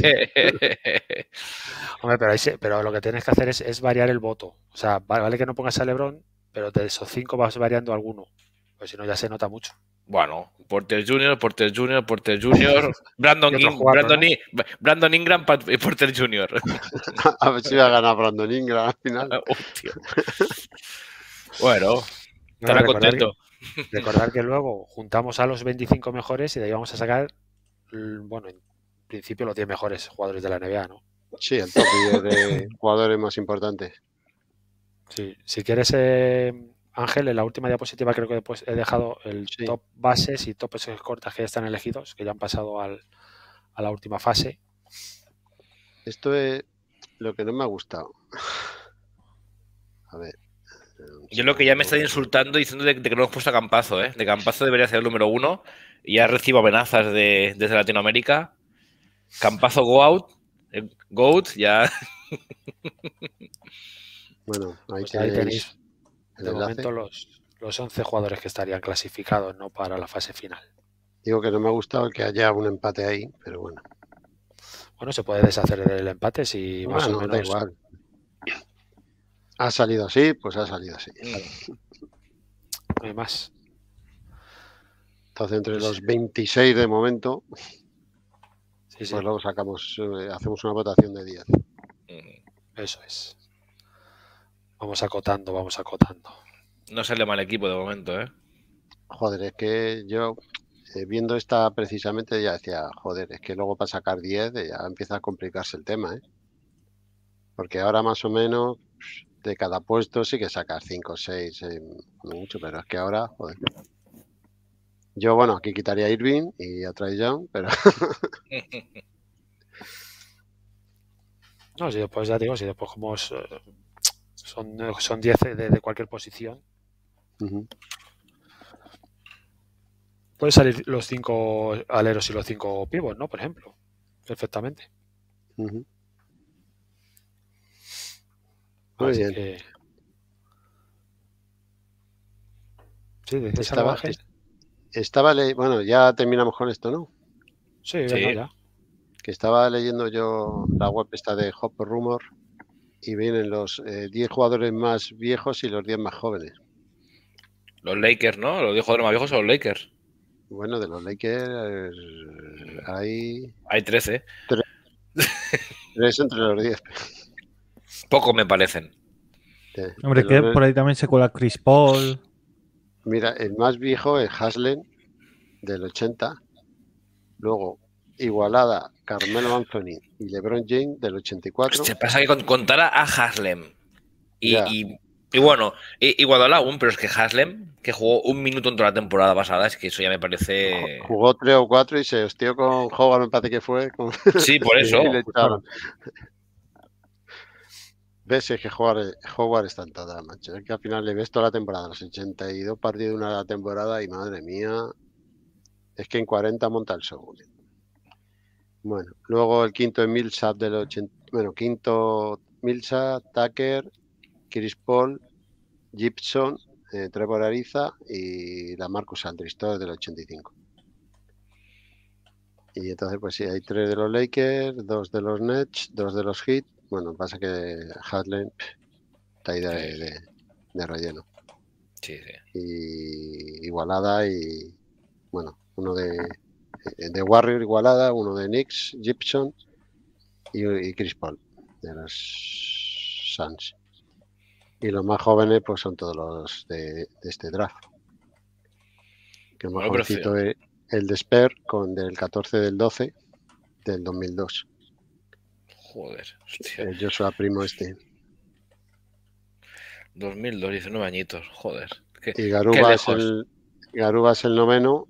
Hombre, pero lo que tienes que hacer es variar el voto. O sea, vale que no pongas a LeBron, pero de esos 5 vas variando alguno. Pues si no, ya se nota mucho. Bueno, Porter Jr., Brandon Ingram y Porter Jr. A ver si va a ganar Brandon Ingram al final. Hostia. Bueno, estará contento. Recordar que luego juntamos a los 25 mejores y de ahí vamos a sacar, bueno, en principio los 10 mejores jugadores de la NBA, ¿no? Sí, el top 10 de jugadores más importantes. Sí, si quieres, Ángel, en la última diapositiva creo que después he dejado el top bases y topes cortas que ya están elegidos, que ya han pasado a la última fase. Esto es lo que no me ha gustado. A ver. Yo lo que ya me está insultando diciendo de que no hemos puesto a Campazo, ¿eh? De Campazo debería ser el número 1. Y ya recibo amenazas desde Latinoamérica. Campazo go out. Goat, ya. Bueno, ahí tenéis de momento los 11 jugadores que estarían clasificados, ¿no? Para la fase final. Digo que no me ha gustado que haya un empate ahí, pero bueno. Bueno, se puede deshacer del empate si más o menos. Da igual. Ha salido así, pues ha salido así. No hay más. Entonces, entre los 26 de momento, sí. Pues luego hacemos una votación de 10. Eso es. Vamos acotando. No sale mal equipo de momento, ¿eh? Joder, es que yo, viendo esta precisamente, ya decía, joder, es que luego para sacar 10 ya empieza a complicarse el tema, ¿eh? Porque ahora más o menos de cada puesto sí que sacas 5 o 6, mucho, pero es que ahora, joder. Yo, bueno, aquí quitaría a Irving y a Trae Young, pero... No, si después ya digo, si después como son 10 de cualquier posición, pueden salir los 5 aleros y los 5 pivots, ¿no? Por ejemplo, perfectamente. Muy Así bien. que... Sí, bueno, ya terminamos con esto, ¿no? Sí, venga, ya. Que estaba leyendo yo la web esta de Hop Rumor y vienen los 10 jugadores más viejos y los 10 más jóvenes. Los Lakers, ¿no? Los 10 jugadores más viejos son los Lakers. Bueno, de los Lakers hay 13. 3 entre los 10. Poco me parecen. Hombre, que por ahí también se cuela Chris Paul. Mira, el más viejo es Haslem, del 80. Luego, igualada, Carmelo Anthony y LeBron James, del 84. Se pasa que contar a Haslem y bueno, igualada aún, pero es que Haslem, que jugó un minuto en toda la temporada pasada, es que eso ya me parece... Jugó 3 o 4 y se hostió con Howard, me parece que fue. Sí, por eso. Ves, es que Howard está en toda, macho. Es que al final le ves toda la temporada, los 82 partidos de una temporada y madre mía, es que en 40 monta el show. Bueno, luego el quinto es Millsap del 80. Bueno, quinto Millsap, Tucker, Chris Paul, Gibson, Trevor Ariza y la Marcus Aldridge, todos del 85. Y entonces, pues sí, hay 3 de los Lakers, 2 de los Nets, 2 de los Heat. Bueno, pasa que Haslem está ahí de relleno. Sí, sí. y Igualada y, bueno, uno de Warrior Igualada, uno de Knicks, Gibson y Chris Paul, de los Suns. Y los más jóvenes pues son todos los de este draft. Que el más Bueno, pero jovencito es el de Sper, del 14 del 12 del 2002. joder, hostia. El Joshua Primo este. 2002, 19 añitos, joder. Qué Y Garuba es lejos. el noveno,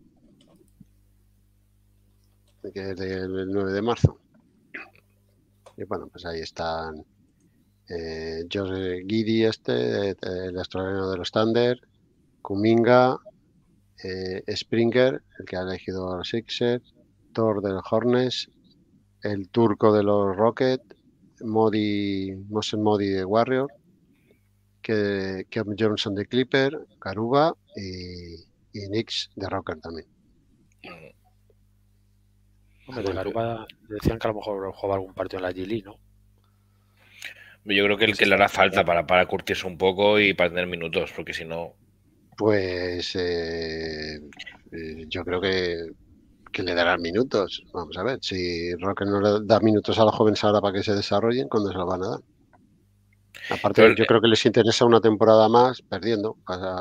que es del 9 de marzo. Y bueno, pues ahí están Josh Giddey el australiano de los Thunder, Kuminga, Springer, el que ha elegido a los Sixers, Thor de los Hornets, el turco de los Rockets, Moses Modi de Warrior, Kev Johnson de Clipper, Garuba y Knicks de Rocker también. Hombre, de Garuba decían que a lo mejor jugaba algún partido en la G League, ¿no? Yo creo que el que le hará falta para curtirse un poco y para tener minutos, porque si no. Pues yo creo que le darán minutos. Vamos a ver, si Rocker no le da minutos a los jóvenes ahora para que se desarrollen, ¿cuándo se los van a dar? Aparte, Pero, yo creo que les interesa una temporada más perdiendo.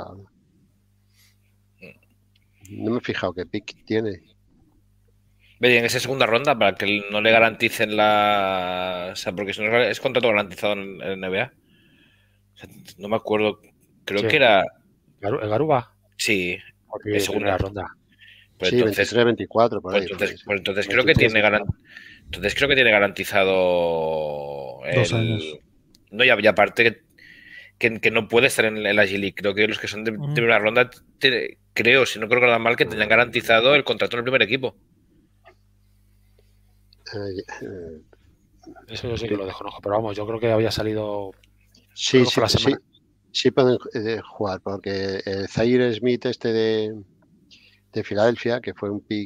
No me he fijado qué pick tiene. en esa segunda ronda, para que no le garanticen la. O sea, porque si no es contrato garantizado en NBA. O sea, no me acuerdo. Creo que era. ¿El Garuba? Sí, Porque en segunda ronda. Pues sí, entonces, 23-24, por ahí. pues entonces creo que tiene garantizado 2 años. No, y aparte que no puede estar en la G League. Creo que los que son de primera ronda, creo, si no creo que nada mal, que tenían garantizado el contrato en el primer equipo. Eso yo sé que lo desconozco, pero vamos, yo creo que había salido. Sí, fue la semana. sí pueden jugar, porque Zaire Smith de Filadelfia, que fue un pick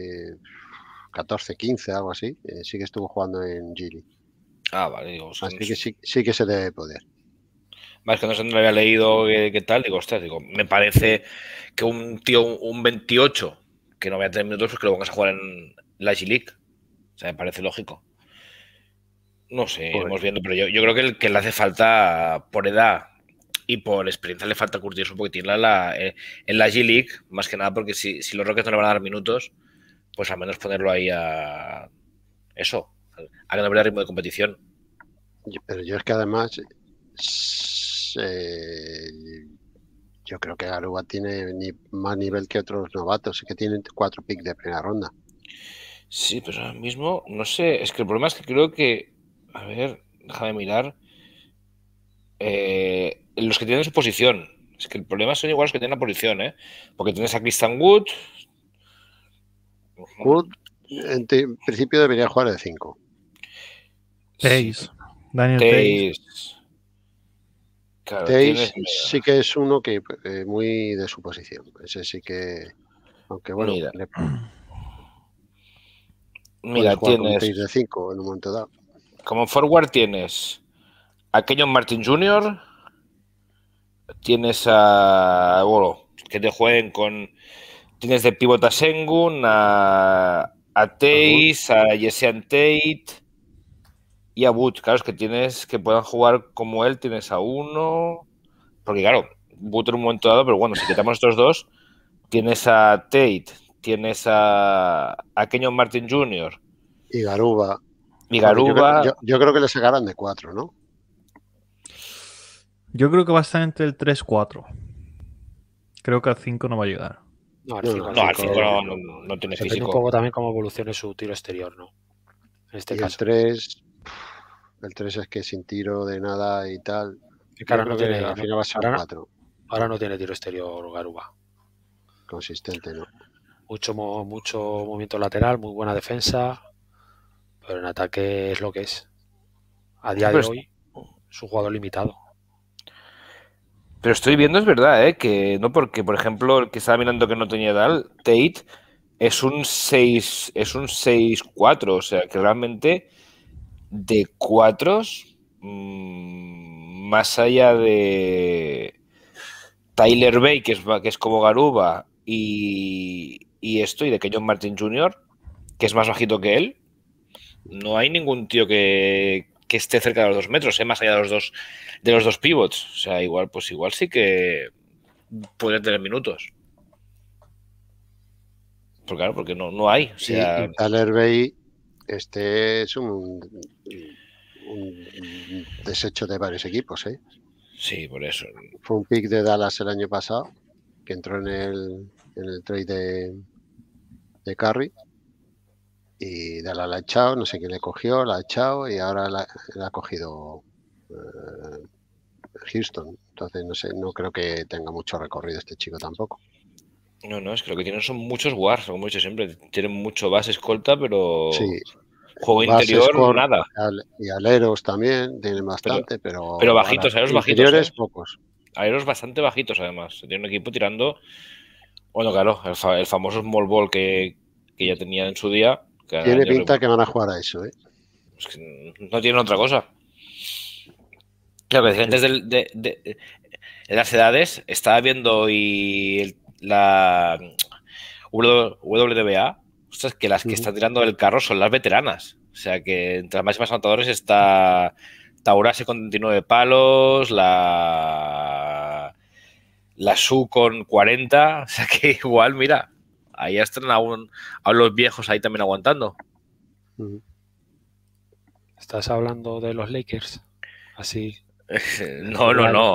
14-15, algo así, sí que estuvo jugando en G League. Ah, vale, digo. Así que sí que se debe poder. Más que no sé dónde lo había leído, qué tal, digo, ostras, me parece que un tío, un 28, que no vaya a tener minutos, pues que lo pongas a jugar en la G League. O sea, me parece lógico. No sé, iremos viendo, pero yo creo que el que le hace falta por edad y por experiencia le falta curtirse un poquitín en la G League, más que nada porque si los Rockets no le van a dar minutos, pues al menos ponerlo ahí a eso, a que no haya ritmo de competición. Pero yo es que además yo creo que Garuba tiene más nivel que otros novatos, que tienen 4 picks de primera ronda. Sí, pero ahora mismo, no sé, es que el problema es que creo que, a ver, déjame mirar, los que tienen su posición, es que el problema son igual los que tienen la posición, porque tienes a Christian Wood. Wood, en principio debería jugar de 5. Tays. Daniel Tays. Claro, Tays sí que es uno que muy de su posición. Ese sí que, aunque bueno, mira, tienes con de 5 en un momento dado. Como forward tienes a Kenyon Martin Jr., tienes a, bueno, que te jueguen con, tienes de pivot a Sengun, a Tays, a Jessian Tate y a Wood. Claro, es que tienes que puedan jugar como él, tienes a uno, porque claro, Wood en un momento dado, pero bueno, si quitamos estos dos, tienes a Tate, tienes a Kenyon Martin Jr. y Garuba. Y Garuba. Yo creo que le sacarán de 4, ¿no? Yo creo que va a estar entre el 3-4. Creo que al 5 no va a llegar. No, al 5 no tiene físico. Depende un poco también cómo evolucione su tiro exterior, ¿no? En este caso. El 3 es que sin tiro de nada y tal. Claro, no tiene, al final va a ser un 4. Ahora no tiene tiro exterior Garuba. Consistente, ¿no? Mucho movimiento lateral, muy buena defensa, pero en ataque es lo que es. A día de hoy es un jugador limitado. Pero estoy viendo, es verdad, que no, porque, por ejemplo, el que estaba mirando que no tenía tal, Tate, es un 6-4, o sea, que realmente de 4, más allá de Tyler Bay, que es como Garuba, y de Kenyon Martin Jr., que es más bajito que él, no hay ningún tío que esté cerca de los 2 metros, más allá de los dos pivots. O sea, igual sí que pueden tener minutos. Porque claro, porque no hay. O sea, y Tyler Bay, este es un desecho de varios equipos, ¿eh? Sí, por eso. Fue un pick de Dallas el año pasado, que entró en el trade de Curry, y Dallas la ha echado, no sé quién le cogió, la ha echado y ahora la ha cogido Houston. Entonces, no sé, no creo que tenga mucho recorrido este chico tampoco. No, es que lo que tienen son muchos guards, como he dicho siempre. Tienen mucho base escolta, pero Sí, juego interior, nada. Y aleros también, tienen bastante, pero bajitos, aleros bajitos. Interiores, pocos. Aleros bastante bajitos, además. Tiene un equipo tirando. Bueno, claro, el famoso small ball que ya tenían en su día. Tiene pinta que van a jugar a eso, ¿eh? Es que no tienen otra cosa. Claro, que antes de las edades, estaba viendo hoy la WNBA, ostras, que las que están tirando el carro son las veteranas. O sea, que entre las máximas anotadores está Taurasi con 29 palos, la Su con 40. O sea, que igual, mira, ahí están aún los viejos ahí también aguantando. ¿Estás hablando de los Lakers? Así. No.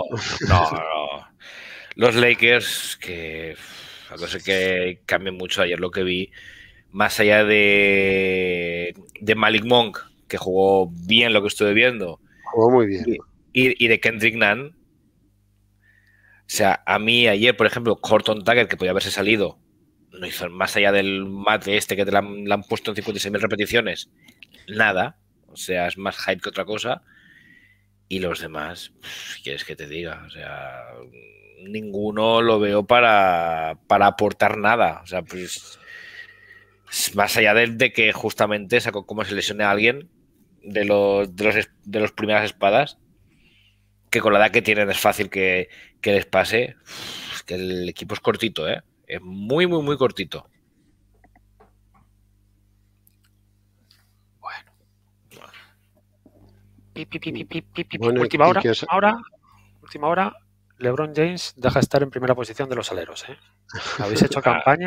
Los Lakers, que a no ser que cambien mucho. Ayer lo que vi, más allá de Malik Monk, que jugó bien lo que estuve viendo. Jugó muy bien. Y de Kendrick Nunn. O sea, a mí ayer, por ejemplo, Horton Tucker, que podía haberse salido, no hizo más allá del mate este que te la han puesto en 56.000 repeticiones. Nada. O sea, es más hype que otra cosa. Y los demás, ¿quieres que te diga? O sea, ninguno lo veo para aportar nada. O sea, pues más allá de que justamente sacó como se lesione a alguien de los primeras espadas, que con la edad que tienen es fácil que les pase. Es que el equipo es cortito, ¿eh? Es muy, muy, muy cortito. Bueno, última hora, LeBron James deja estar en primera posición de los aleros, ¿eh? ¿Habéis hecho campaña?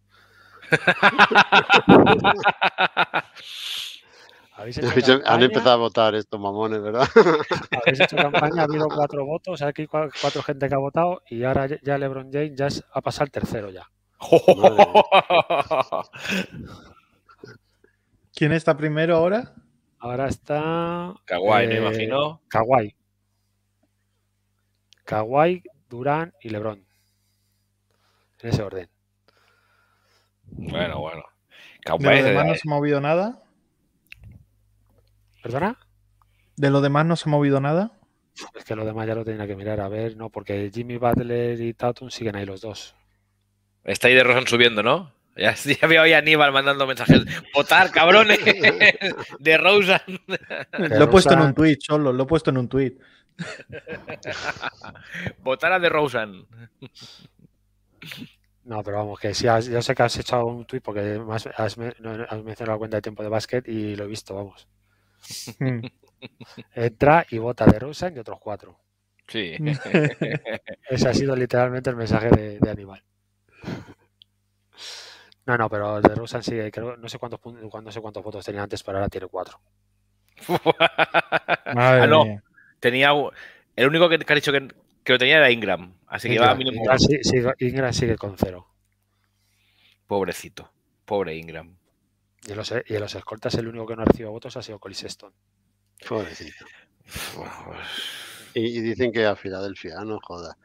Han empezado a votar estos mamones, ¿verdad? Habéis hecho campaña, ha habido 4 votos, aquí 4 gente que ha votado y ahora ya LeBron James ya ha pasado el tercero ya. ¿Quién está primero ahora? Ahora está... Kawhi, ¿no? Imagino. Kawhi, Durant y LeBron. En ese orden. Bueno. Kawhi, ¿de los demás no se ha movido nada? ¿Perdona? ¿De los demás no se ha movido nada? Es que lo demás ya lo tenía que mirar, a ver, no, porque Jimmy Butler y Tatum siguen ahí los dos. Está ahí de DeRozan subiendo, ¿no? Ya veo ahí a Aníbal mandando mensajes. ¡Votar, cabrones! DeRozan. Lo he puesto en un tweet solo, lo he puesto en un tweet. Votar a DeRozan. No, pero vamos, que sí, yo sé que has echado un tweet porque has mencionado la cuenta de tiempo de básquet y lo he visto, vamos. Entra y vota DeRozan y otros 4. Sí. Ese ha sido literalmente el mensaje de Aníbal. No, pero DeRozan sigue, creo, no sé cuántos votos tenía antes, pero ahora tiene 4. No, tenía el único que ha dicho que lo tenía era Ingram, así que llevaba mínimo. Ingram sigue con 0. Pobrecito, pobre Ingram. Y en los escoltas el único que no ha recibido votos ha sido Colin Sexton. Pobrecito. Y dicen que a Filadelfia, no joda.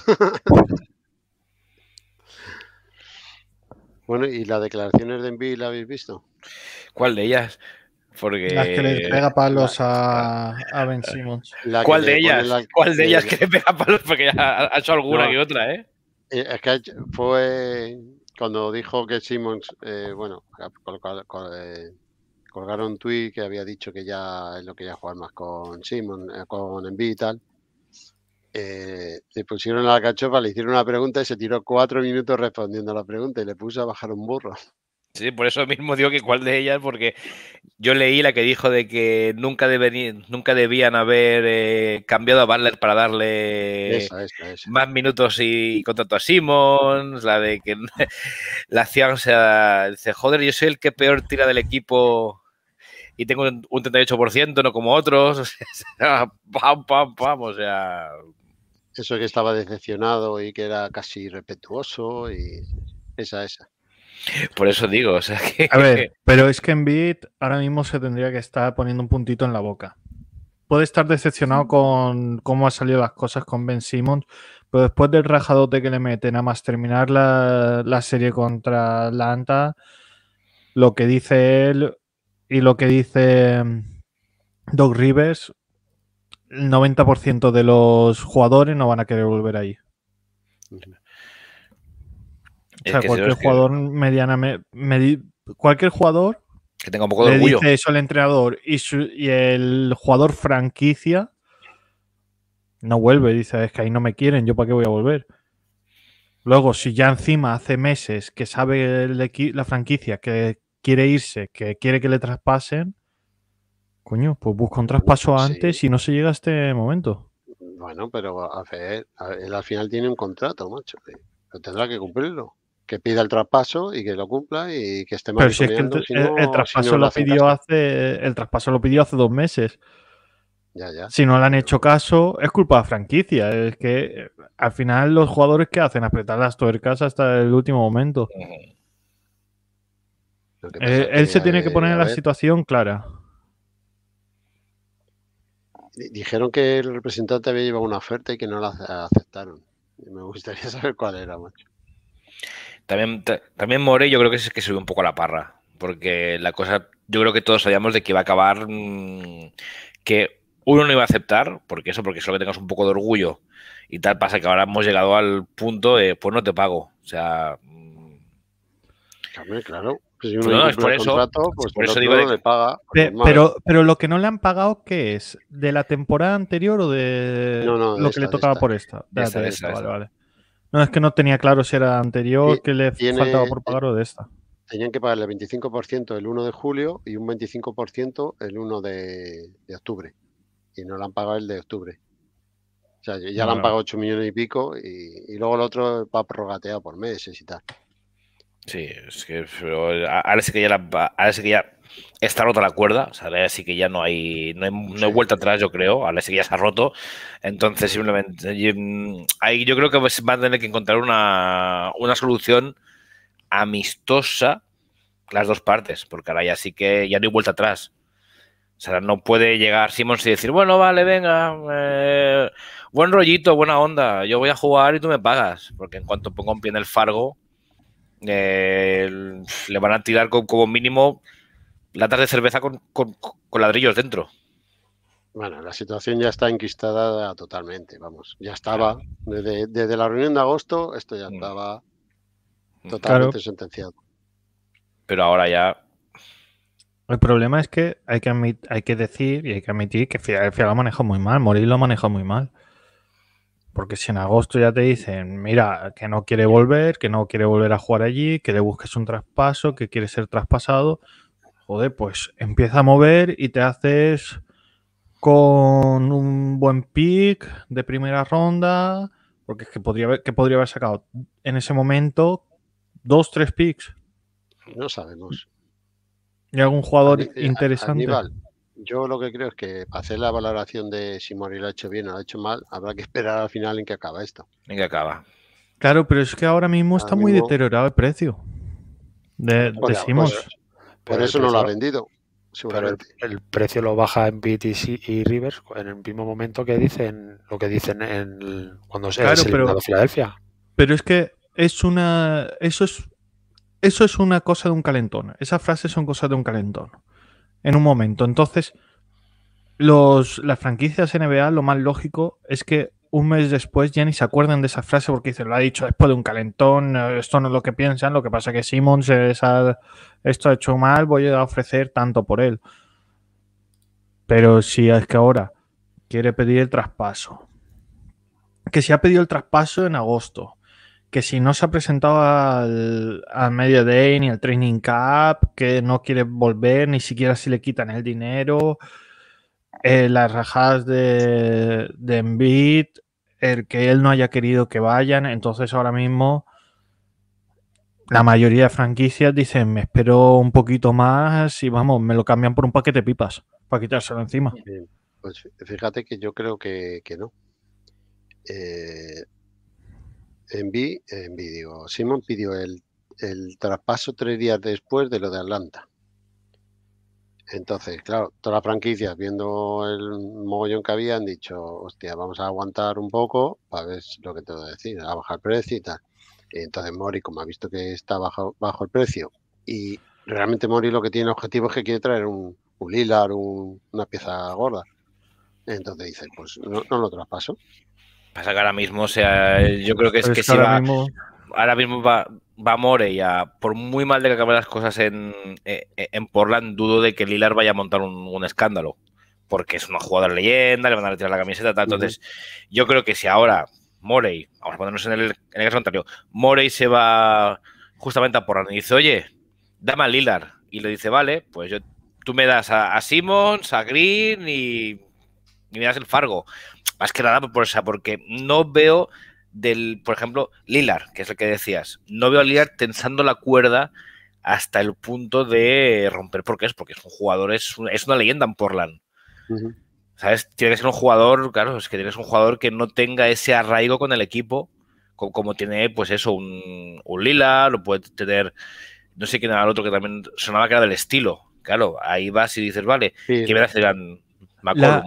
Bueno, ¿y las declaraciones de Embiid la habéis visto? ¿Cuál de ellas? Porque... Las que le pega palos a Ben Simmons. ¿Cuál de ellas? ¿Cuál de ellas que le pega palos? Porque ya ha hecho alguna que otra, ¿eh? Es que fue cuando dijo que Simmons, colgaron un tuit que había dicho que ya él no quería jugar más con Simmons, con Embiid y tal. le pusieron a la cachofa, le hicieron una pregunta y se tiró 4 minutos respondiendo a la pregunta y le puso a bajar un burro. Sí, por eso mismo digo que cuál de ellas, porque yo leí la que dijo de que nunca debían haber cambiado a Butler para darle Esa. más minutos y contrato a Simmons, la de que la acción, o sea, dice, joder, yo soy el que peor tira del equipo y tengo un 38%, no como otros, o sea, pam, o sea... Eso que estaba decepcionado y que era casi irrespetuoso y esa. Por eso digo, o sea que... A ver, pero es que Embiid ahora mismo se tendría que estar poniendo un puntito en la boca. Puede estar decepcionado con cómo han salido las cosas con Ben Simmons, pero después del rajadote que le meten a más terminar la serie contra Atlanta, lo que dice él y lo que dice Doc Rivers, el 90% de los jugadores no van a querer volver ahí. O sea, cualquier jugador cualquier jugador que tenga un poco de le orgullo. dice eso al entrenador y el jugador franquicia no vuelve. Dice, es que ahí no me quieren, ¿yo para qué voy a volver? Luego, si ya encima hace meses que sabe la franquicia que quiere irse, que quiere que le traspasen, coño, pues busca un traspaso antes y no se llega a este momento. Bueno, pero a ver, él al final tiene un contrato, macho. Pero tendrá que cumplirlo. Que pida el traspaso y que lo cumpla y que esté Pero si es que el traspaso lo pidió hace 2 meses. Ya. Si no le han hecho caso, es culpa de la franquicia. Es que al final los jugadores que hacen apretar las tuercas hasta el último momento. Él se tiene que poner en la situación clara. Dijeron que el representante había llevado una oferta y que no la aceptaron. Me gustaría saber cuál era, macho. También More, yo creo que es que subió un poco la parra. Porque la cosa, yo creo que todos sabíamos de que iba a acabar que uno no iba a aceptar, porque solo que tengas un poco de orgullo y tal, pasa que ahora hemos llegado al punto de, pues no te pago. O sea... Claro. Si uno no, es por eso. Contrato, pues por eso digo no le paga. Pero lo que no le han pagado, ¿qué es? ¿De la temporada anterior o de lo que le tocaba por esta? Vale. No, es que no tenía claro si era anterior, que le faltaba por pagar o de esta. Tenían que pagarle 25% el 1 de julio y un 25% el 1 de octubre. Y no le han pagado el de octubre. O sea, ya le han pagado 8 millones y pico y luego el otro va prorrateado por meses y tal. Sí, es que ahora sí que ya está rota la cuerda, o sea, ahora sí que ya no hay vuelta atrás, yo creo, ahora sí que ya se ha roto, entonces simplemente ahí yo creo que van a tener que encontrar una solución amistosa las dos partes, porque ahora ya sí que ya no hay vuelta atrás. O sea, no puede llegar Simmons y decir, bueno, vale, venga, buen rollito, buena onda, yo voy a jugar y tú me pagas, porque en cuanto ponga un pie en el Fargo le van a tirar como mínimo latas de cerveza con ladrillos dentro. Bueno, la situación ya está enquistada totalmente, vamos. Ya estaba, desde la reunión de agosto, esto ya estaba totalmente sentenciado. Pero ahora ya... El problema es que hay que decir y hay que admitir que Filadelfia lo ha manejado muy mal, Morey lo ha manejado muy mal. Porque si en agosto ya te dicen, mira, que no quiere volver a jugar allí, que le busques un traspaso, que quiere ser traspasado, joder, pues empieza a mover y te haces con un buen pick de primera ronda, porque es que podría haber sacado en ese momento 2-3 picks. No sabemos. ¿Y algún jugador interesante? Aníbal, yo lo que creo es que para hacer la valoración de si Morey lo ha hecho bien o lo ha hecho mal, habrá que esperar al final en que acaba esto. En que acaba. Claro, pero es que ahora mismo está muy deteriorado el precio de Simmons. Por eso no lo ha vendido. Pero el precio lo baja en Embiid y Rivers en el mismo momento que dicen lo que dicen cuando se ha eliminado Filadelfia. Pero es que eso es una cosa de un calentón. Esas frases son cosas de un calentón. En un momento. Entonces, las franquicias NBA, lo más lógico es que un mes después ya ni se acuerden de esa frase porque dicen, lo ha dicho después de un calentón, esto no es lo que piensan, lo que pasa es que Simmons esto ha hecho mal, voy a ofrecer tanto por él. Pero si es que ahora quiere pedir el traspaso, que si ha pedido el traspaso en agosto, que si no se ha presentado al Media Day ni al Training Camp, que no quiere volver, ni siquiera si le quitan el dinero, las rajadas de Embiid, el que él no haya querido que vayan. Entonces ahora mismo la mayoría de franquicias dicen, me espero un poquito más y vamos, me lo cambian por un paquete de pipas para quitárselo encima. Bien, pues fíjate que yo creo que no. Simon pidió el traspaso 3 días después de lo de Atlanta. Entonces, claro, todas las franquicias viendo el mogollón que había han dicho, hostia, vamos a aguantar un poco para ver lo que te voy a decir, a bajar el precio y tal. Y entonces Mori, como ha visto que está bajo el precio, y realmente Mori lo que tiene objetivo es que quiere traer un Lillard, una pieza gorda. Entonces dice, pues no lo traspaso. Pasa que ahora mismo, o sea, yo creo que es Pero que es si ahora va, mismo, ahora mismo va Morey por muy mal de que acaben las cosas en Portland, dudo de que Lillard vaya a montar un escándalo, porque es una jugadora leyenda, le van a retirar la camiseta, tal. Entonces, yo creo que si ahora Morey, vamos a ponernos en el caso contrario, Morey se va justamente a Portland y dice, oye, dame a Lillard, y le dice, vale, pues tú me das a Simmons, a Green y me das el Fargo. Más que nada porque no veo por ejemplo, Lillard, que es el que decías, no veo a Lillard tensando la cuerda hasta el punto de romper. Porque es un jugador, es una leyenda en Portland. ¿Sabes? Tiene que ser un jugador, claro, es que tienes un jugador que no tenga ese arraigo con el equipo, como tiene, pues eso, un Lillard, lo puede tener, no sé quién era el otro que también sonaba que era del estilo. Claro, ahí vas y dices, vale, Sí, ¿qué me hace McCollum?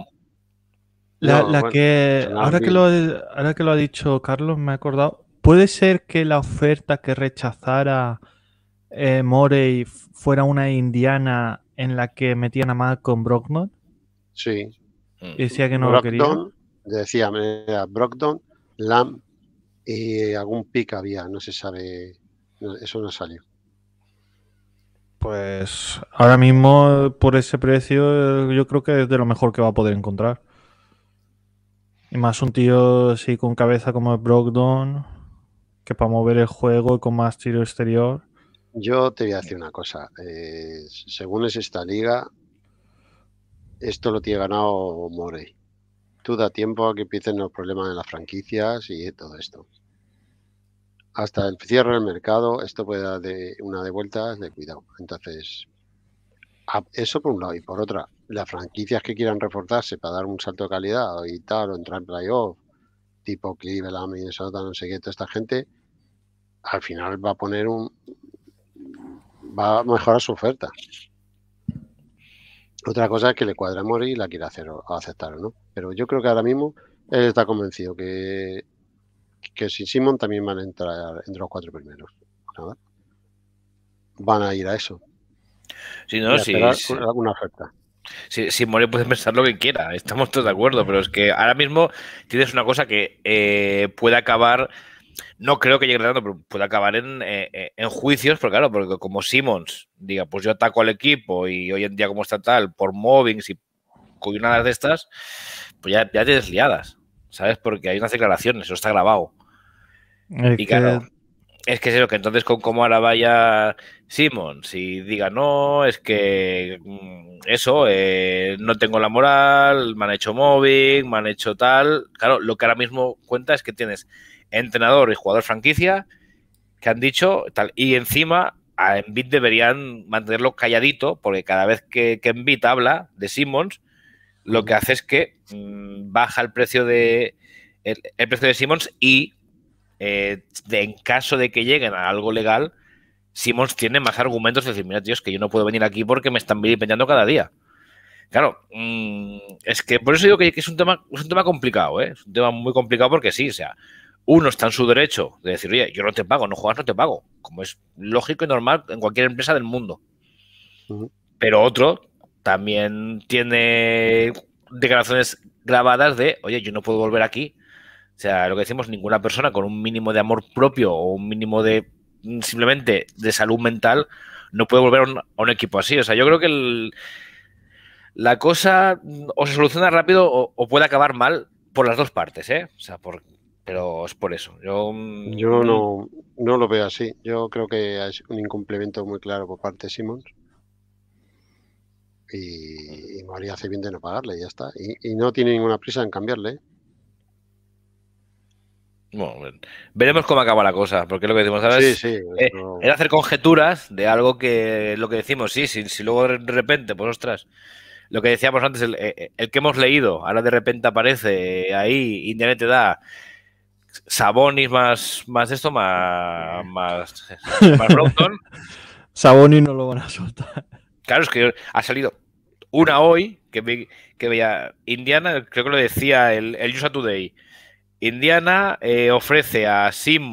Ahora que lo ha dicho Carlos, me he acordado. ¿Puede ser que la oferta que rechazara Morey fuera una Indiana en la que metían a Malcolm Brogdon? Sí. Y decía que no lo quería. Decía, Brogdon, Lamb y algún pick había, no se sabe, eso no salió. Pues ahora mismo, por ese precio, yo creo que es de lo mejor que va a poder encontrar. Y más un tío así con cabeza como el Brogdon, que para mover el juego y con más tiro exterior. Yo te voy a decir una cosa, según es esta liga, esto lo tiene ganado Morey. Tú da tiempo a que empiecen los problemas en las franquicias y todo esto. Hasta el cierre del mercado, esto puede dar una de vueltas de cuidado. Entonces, eso por un lado. Y por otra, las franquicias que quieran reforzarse para dar un salto de calidad y tal, o entrar en playoff, tipo Cleveland, Minnesota, no sé qué, toda esta gente, al final va a mejorar su oferta. Otra cosa es que le cuadra a Mori y la quiere aceptar o no. Pero yo creo que ahora mismo él está convencido que sin Simon también van a entrar entre los 4 primeros. Nada. Van a ir a eso. Sí, no, sí. Alguna oferta. Sí, More puede pensar lo que quiera, estamos todos de acuerdo, pero es que ahora mismo tienes una cosa que puede acabar, no creo que llegue tanto, pero puede acabar en juicios, porque claro, porque como Simmons diga, pues yo ataco al equipo y hoy en día como está tal, por mobbings y con una de estas, pues ya tienes liadas, ¿sabes? Porque hay unas declaraciones, eso está grabado. Y claro, es que es eso, que entonces con cómo ahora vaya Simmons y diga, no, es que eso, no tengo la moral, me han hecho mobbing, me han hecho tal. Claro, lo que ahora mismo cuenta es que tienes entrenador y jugador franquicia que han dicho tal. Y encima a Embiid deberían mantenerlo calladito, porque cada vez que Embiid habla de Simmons, lo que hace es que baja el precio el precio de Simmons y en caso de que lleguen a algo legal, Simmons tiene más argumentos de decir, mira, tío, es que yo no puedo venir aquí porque me están vilipendiando cada día. Claro, es que por eso digo que es un tema complicado, ¿eh? Es un tema muy complicado porque sí, o sea, uno está en su derecho de decir, oye, yo no te pago, no juegas, no te pago, como es lógico y normal en cualquier empresa del mundo. Pero otro también tiene declaraciones grabadas de, oye, yo no puedo volver aquí. O sea, lo que decimos, ninguna persona con un mínimo de amor propio o un mínimo de simplemente de salud mental no puede volver a un equipo así. O sea, yo creo que la cosa o se soluciona rápido o puede acabar mal por las dos partes, ¿eh? O sea, Pero es por eso. Yo no lo veo así. Yo creo que es un incumplimiento muy claro por parte de Simmons. Y Mori hace bien de no pagarle, y ya está. Y no tiene ninguna prisa en cambiarle. Bueno, veremos cómo acaba la cosa, porque es lo que decimos ahora Sí, es hacer conjeturas de algo que lo que decimos, sí, si luego de repente, pues ostras, lo que decíamos antes, el que hemos leído, ahora de repente aparece ahí, Indiana te da Sabonis más esto, más Brogdon. Sabonis no lo van a soltar. Claro, es que ha salido una hoy que veía Indiana, creo que lo decía el USA Today. Indiana ofrece a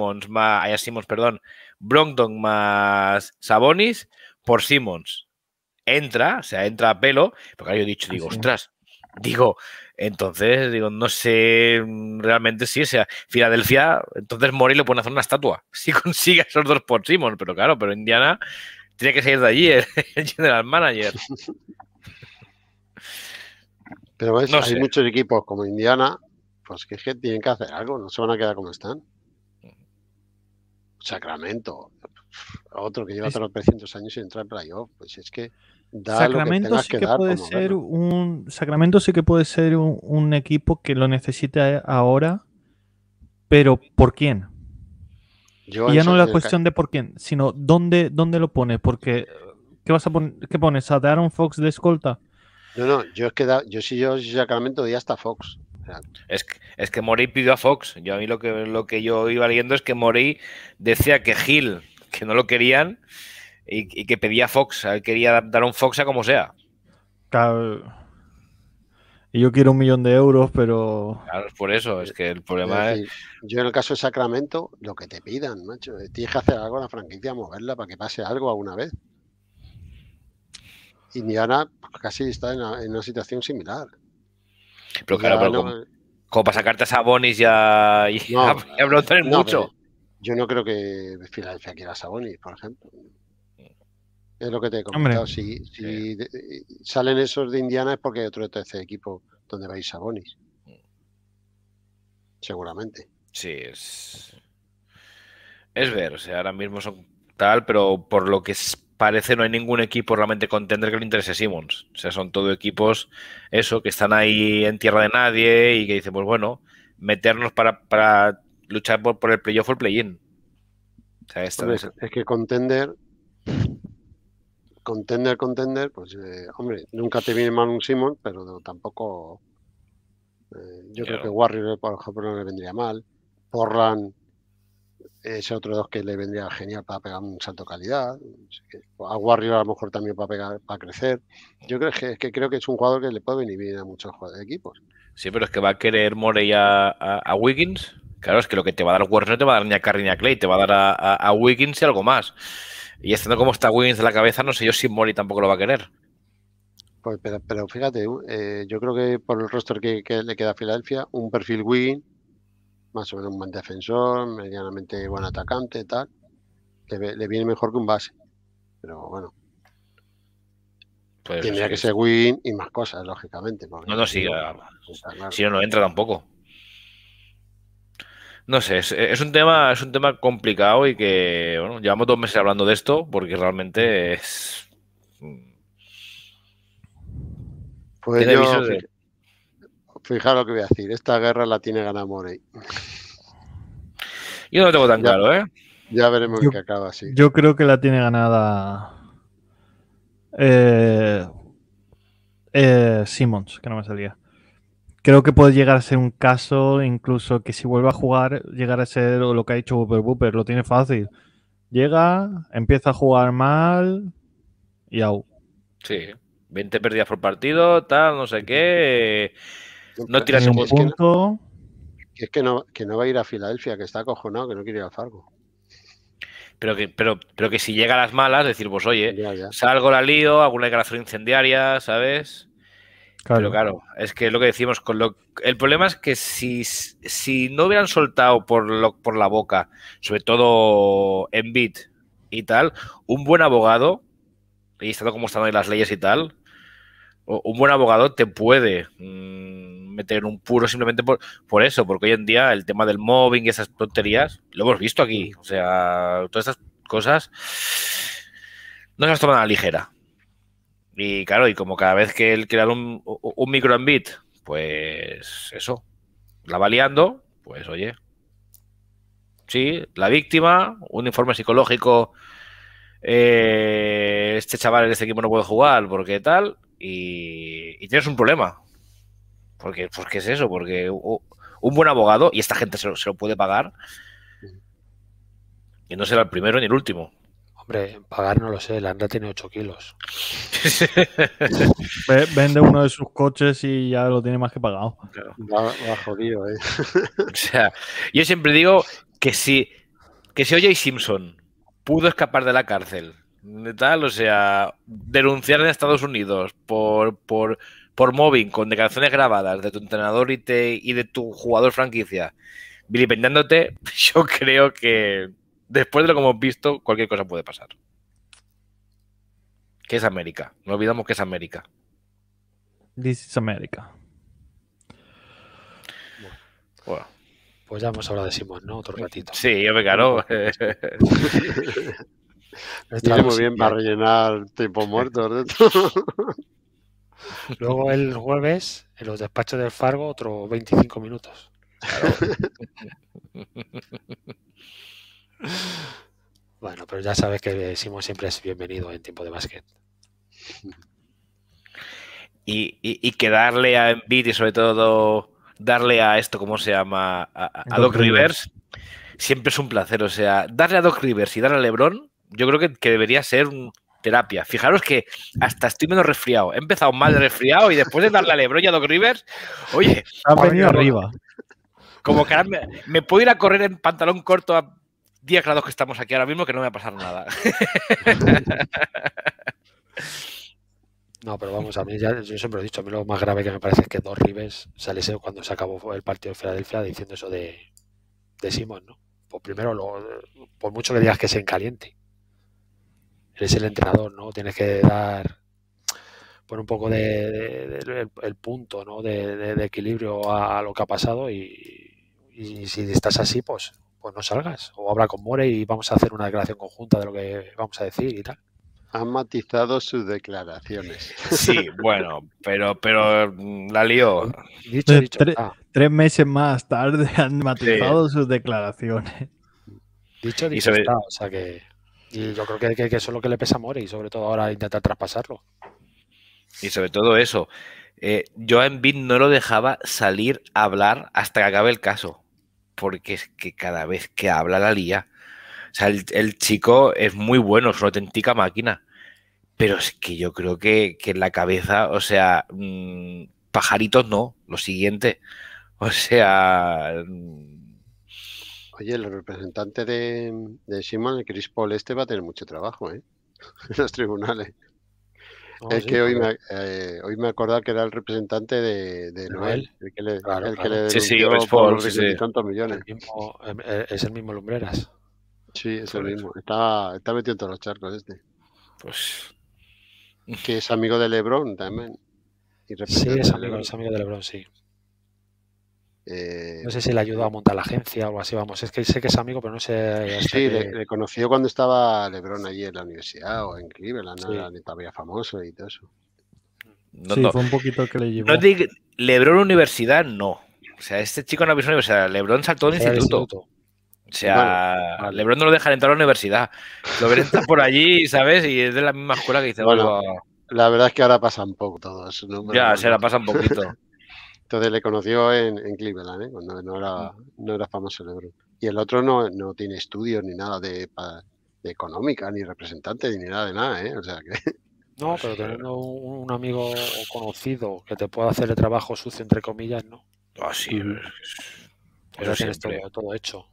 Brogdon más Sabonis por Simmons. Entra a pelo, porque yo he dicho, digo, Sí. ostras, entonces, no sé realmente si sea Filadelfia, entonces Mori le pueden hacer una estatua si consigue esos 2 por Simmons, pero claro, pero Indiana tiene que salir de allí el general manager. Pero ves, No hay sé. muchos equipos como Indiana, pues que es que tienen que hacer algo, no se van a quedar como están. Sacramento, otro que lleva Es- 300 años sin entrar en playoff, pues es que da Sacramento lo que tengas sí que que dar puede por ser moverlo. Sacramento sí que puede ser un equipo que lo necesite ahora, pero ¿por quién? Yo Y en, ya no Sa- es la en Ca- cuestión de por quién, sino dónde lo pones, porque ¿qué vas a poner? ¿Qué pones? ¿A Darren Fox de escolta? No, yo es que yo soy Sacramento di hasta Fox. O sea, Es que Mori pidió a Fox. Yo a mí lo que yo iba leyendo es que Mori decía que Hill, que no lo querían y que pedía a Fox. Él quería dar un Fox a como sea. Claro. Y yo quiero 1 millón de euros, pero Claro, es por eso. Es que el es problema es. decir, yo en el caso de Sacramento, lo que te pidan, macho, tienes que hacer algo en la franquicia, moverla para que pase algo alguna vez. Indiana pues, casi está en una situación similar. Pero Y claro, ya pero no, como para sacarte a Sabonis y a no, Brogdon es no, pero mucho. yo no creo que Filadelfia quiera a Sabonis, por ejemplo. Es lo que te he hombre, comentado. Si salen esos de Indiana es porque hay otro tercer equipo donde vais Sabonis. Seguramente. Sí, es ver. O sea, ahora mismo son tal, pero por lo que parece no hay ningún equipo realmente contender que le interese Simmons. O sea, son todo equipos, eso, que están ahí en tierra de nadie y que dicen, pues bueno, meternos para luchar por el playoff o el play-in. O sea, Hombre, es que contender, pues hombre, nunca te viene mal un Simmons, pero tampoco. Yo creo que Claro. Warrior, por ejemplo, no le vendría mal. Portland ese otro dos que le vendría genial para pegar un salto de calidad. A Warrior a lo mejor también para pegar, para crecer. Yo creo que es un jugador que le puede venir bien a muchos equipos. Sí, pero es que va a querer Morey a Wiggins. Claro, es que lo que te va a dar Warriors no te va a dar ni a Curry ni a Clay, te va a dar a Wiggins y algo más. Y estando como está Wiggins de la cabeza, no sé yo si Morey tampoco lo va a querer. Pues, pero fíjate, yo creo que por el roster que le queda a Filadelfia, un perfil Win, más o menos un buen defensor, medianamente buen atacante, tal, le viene mejor que un base. Pero bueno, Pues tendría que sí. ser Win y más cosas, lógicamente. Porque No, si sí. no, está claro. Si no, no entra tampoco. No sé, es un tema complicado y que, bueno, llevamos 2 meses hablando de esto porque realmente es. Pues Tiene yo, visos de. fijaros lo que voy a decir, esta guerra la tiene ganada Morey. Yo no lo tengo tan Ya, claro, ¿eh? ya veremos en qué acaba así. yo creo que la tiene ganada Simmons, que no me salía. Creo que puede llegar a ser un caso, incluso que si vuelve a jugar, llegar a ser lo que ha dicho Booper Booper, lo tiene fácil. Llega, empieza a jugar mal y au. Sí. 20 pérdidas por partido, tal, no sé qué. No tiras Ni un un punto. Es que no va a ir a Filadelfia, que está acojonado, que no quiere ir al Fargo. Pero que si llega a las malas, decir, pues oye, Ya. salgo, la lío, alguna declaración incendiaria, ¿sabes? Pero claro, es que lo que decimos, el problema es que si no hubieran soltado por la boca, sobre todo Embiid y tal, un buen abogado, y estando como están ahí las leyes y tal, un buen abogado te puede meter en un puro simplemente por eso, porque hoy en día el tema del mobbing y esas tonterías lo hemos visto aquí. O sea, todas estas cosas no se las toman a la ligera. Y claro, y como cada vez que él crea un micro en bit, pues eso, la va liando, pues oye, sí, la víctima, un informe psicológico, este chaval en este equipo no puede jugar porque tal, y tienes un problema. Porque es eso, porque un buen abogado, y esta gente se lo puede pagar, y no será el primero ni el último. Hombre, pagar no lo sé, la anda tiene 8 kilos. Vende uno de sus coches y ya lo tiene más que pagado. Claro. Va jodido, ¿eh? O sea, yo siempre digo que si O.J. Simpson pudo escapar de la cárcel, tal, o sea, denunciar en Estados Unidos por mobbing con declaraciones grabadas de tu entrenador y de tu jugador franquicia, vilipendiándote, yo creo que después de lo que hemos visto, cualquier cosa puede pasar. Que es América. No olvidamos que es América. This is America. Bueno. Pues ya hemos hablado de Simón, ¿no? Otro ratito. Sí, yo me caro. Viene muy bien para rellenar tiempo muerto. Luego el jueves, en los despachos del Fargo, otros 25 minutos. Claro. Bueno, pero ya sabes que Simón siempre es bienvenido en tiempo de básquet. Y que darle a Embiid y sobre todo darle a esto, ¿cómo se llama? A Doc Rivers, siempre es un placer. O sea, darle a Doc Rivers y darle a LeBron, yo creo que debería ser terapia. Fijaros que hasta estoy menos resfriado. He empezado mal de resfriado y después de darle a LeBron y a Doc Rivers, oye, has venido arriba. Como que ahora me puedo ir a correr en pantalón corto a 10 grados que estamos aquí ahora mismo, que no me va a pasar nada. No, pero vamos, a mí yo siempre he dicho, a mí lo más grave que me parece es que Doc Rivers saliese cuando se acabó el partido de Filadelfia diciendo eso de Simón, ¿no? Pues primero, por mucho que digas que se encaliente, eres el entrenador, ¿no? Tienes que dar por un poco el punto, ¿no? de equilibrio a lo que ha pasado y si estás así, pues no salgas. O habla con More y vamos a hacer una declaración conjunta de lo que vamos a decir y tal. Han matizado sus declaraciones. Sí, bueno, pero la lió. Dicho. 3 meses más tarde han matizado sus declaraciones. Dicho está, o sea que... Y yo creo que eso es lo que le pesa a More y sobre todo ahora intentar traspasarlo. Y sobre todo eso, yo a Embiid no lo dejaba salir a hablar hasta que acabe el caso, porque es que cada vez que habla la lía. O sea, el chico es muy bueno, es una auténtica máquina, pero es que yo creo que en la cabeza, o sea, pajaritos no, lo siguiente, o sea... Oye, el representante de Simon, el Chris Paul va a tener mucho trabajo, ¿eh? En los tribunales. No, es sí, que hoy me he acordado que era el representante de Noel, el que le denunció por los tantos millones. Es el mismo Lumbreras. Sí, es el mismo. Está metido en todos los charcos Pues... Que es amigo de LeBron también. Sí, es amigo de LeBron, sí. No sé si le ayudó a montar la agencia o algo así, vamos. Es que sé que es amigo, pero no sé... Sí, le conoció cuando estaba LeBron allí en la universidad o en Cleveland, Sí. no era ni todavía famoso y todo eso. Fue un poquito que le llevó. No digo, LeBron universidad, no. O sea, este chico no ha visto universidad. LeBron saltó del instituto. O sea, bueno, LeBron no lo dejan entrar a la universidad. Lo ven entrar por allí, ¿sabes? Y es de la misma escuela que dice... Bueno, la verdad es que ahora pasa un poco todo eso, ¿no? Pero ya, se la pasa un poquito. Entonces le conoció en Cleveland, cuando no era famoso LeBron. Y el otro no tiene estudios ni nada de económica, ni representante, ni nada de nada, O sea que... No, pero teniendo un amigo conocido que te pueda hacer el trabajo sucio, entre comillas, ¿no? Ah, sí. Pues ya tienes todo hecho.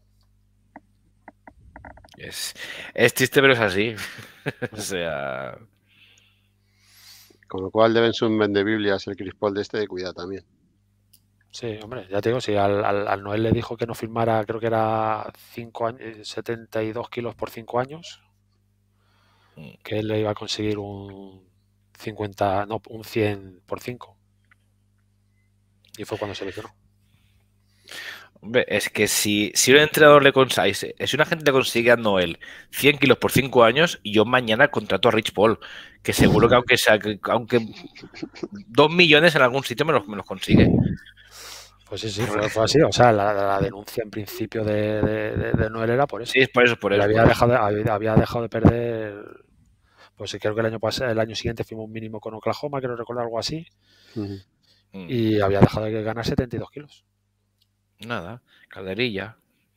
Es triste, pero es así. O sea... Con lo cual deben ser un vendebiblias el Chris Paul de cuidado también. Sí, hombre, ya te digo, si al Noel le dijo que no firmara, creo que era 5 años, 72 kilos por 5 años, que él le iba a conseguir un 100 por 5. Y fue cuando se lesionó. Hombre, es que si un entrenador le consigue, si una gente le consigue a Noel 100 kilos por 5 años, yo mañana contrato a Rich Paul, que seguro que aunque 2 millones en algún sitio me los consigue. Pues sí, fue así. O sea, la denuncia en principio de Noel era por eso. Sí, es por eso. Había dejado de perder. Pues sí, creo que el año siguiente firmó un mínimo con Oklahoma, quiero recordar algo así. Y había dejado de ganar 72 kilos. Nada, calderilla.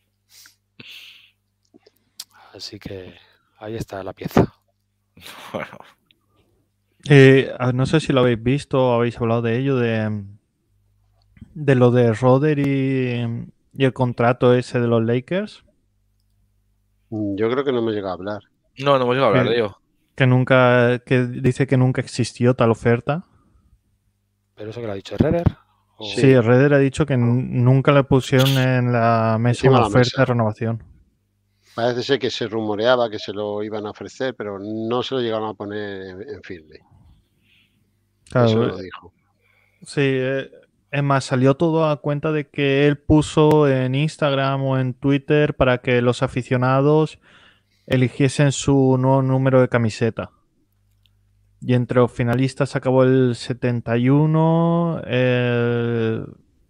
Así que ahí está la pieza. Bueno. No sé si lo habéis visto o habéis hablado de ello, de lo de Roder y el contrato ese de los Lakers. Yo creo que no me llega a hablar. No hemos llegado a hablar de ello. Que dice que nunca existió tal oferta. ¿Pero eso que lo ha dicho Redder? Sí, Redder ha dicho que nunca le pusieron en la mesa una oferta de renovación. Parece ser que se rumoreaba que se lo iban a ofrecer, pero no se lo llegaron a poner en firme. Claro, eso lo dijo. Sí, es más, salió todo a cuenta de que él puso en Instagram o en Twitter para que los aficionados eligiesen su nuevo número de camiseta. Y entre los finalistas acabó el 71, el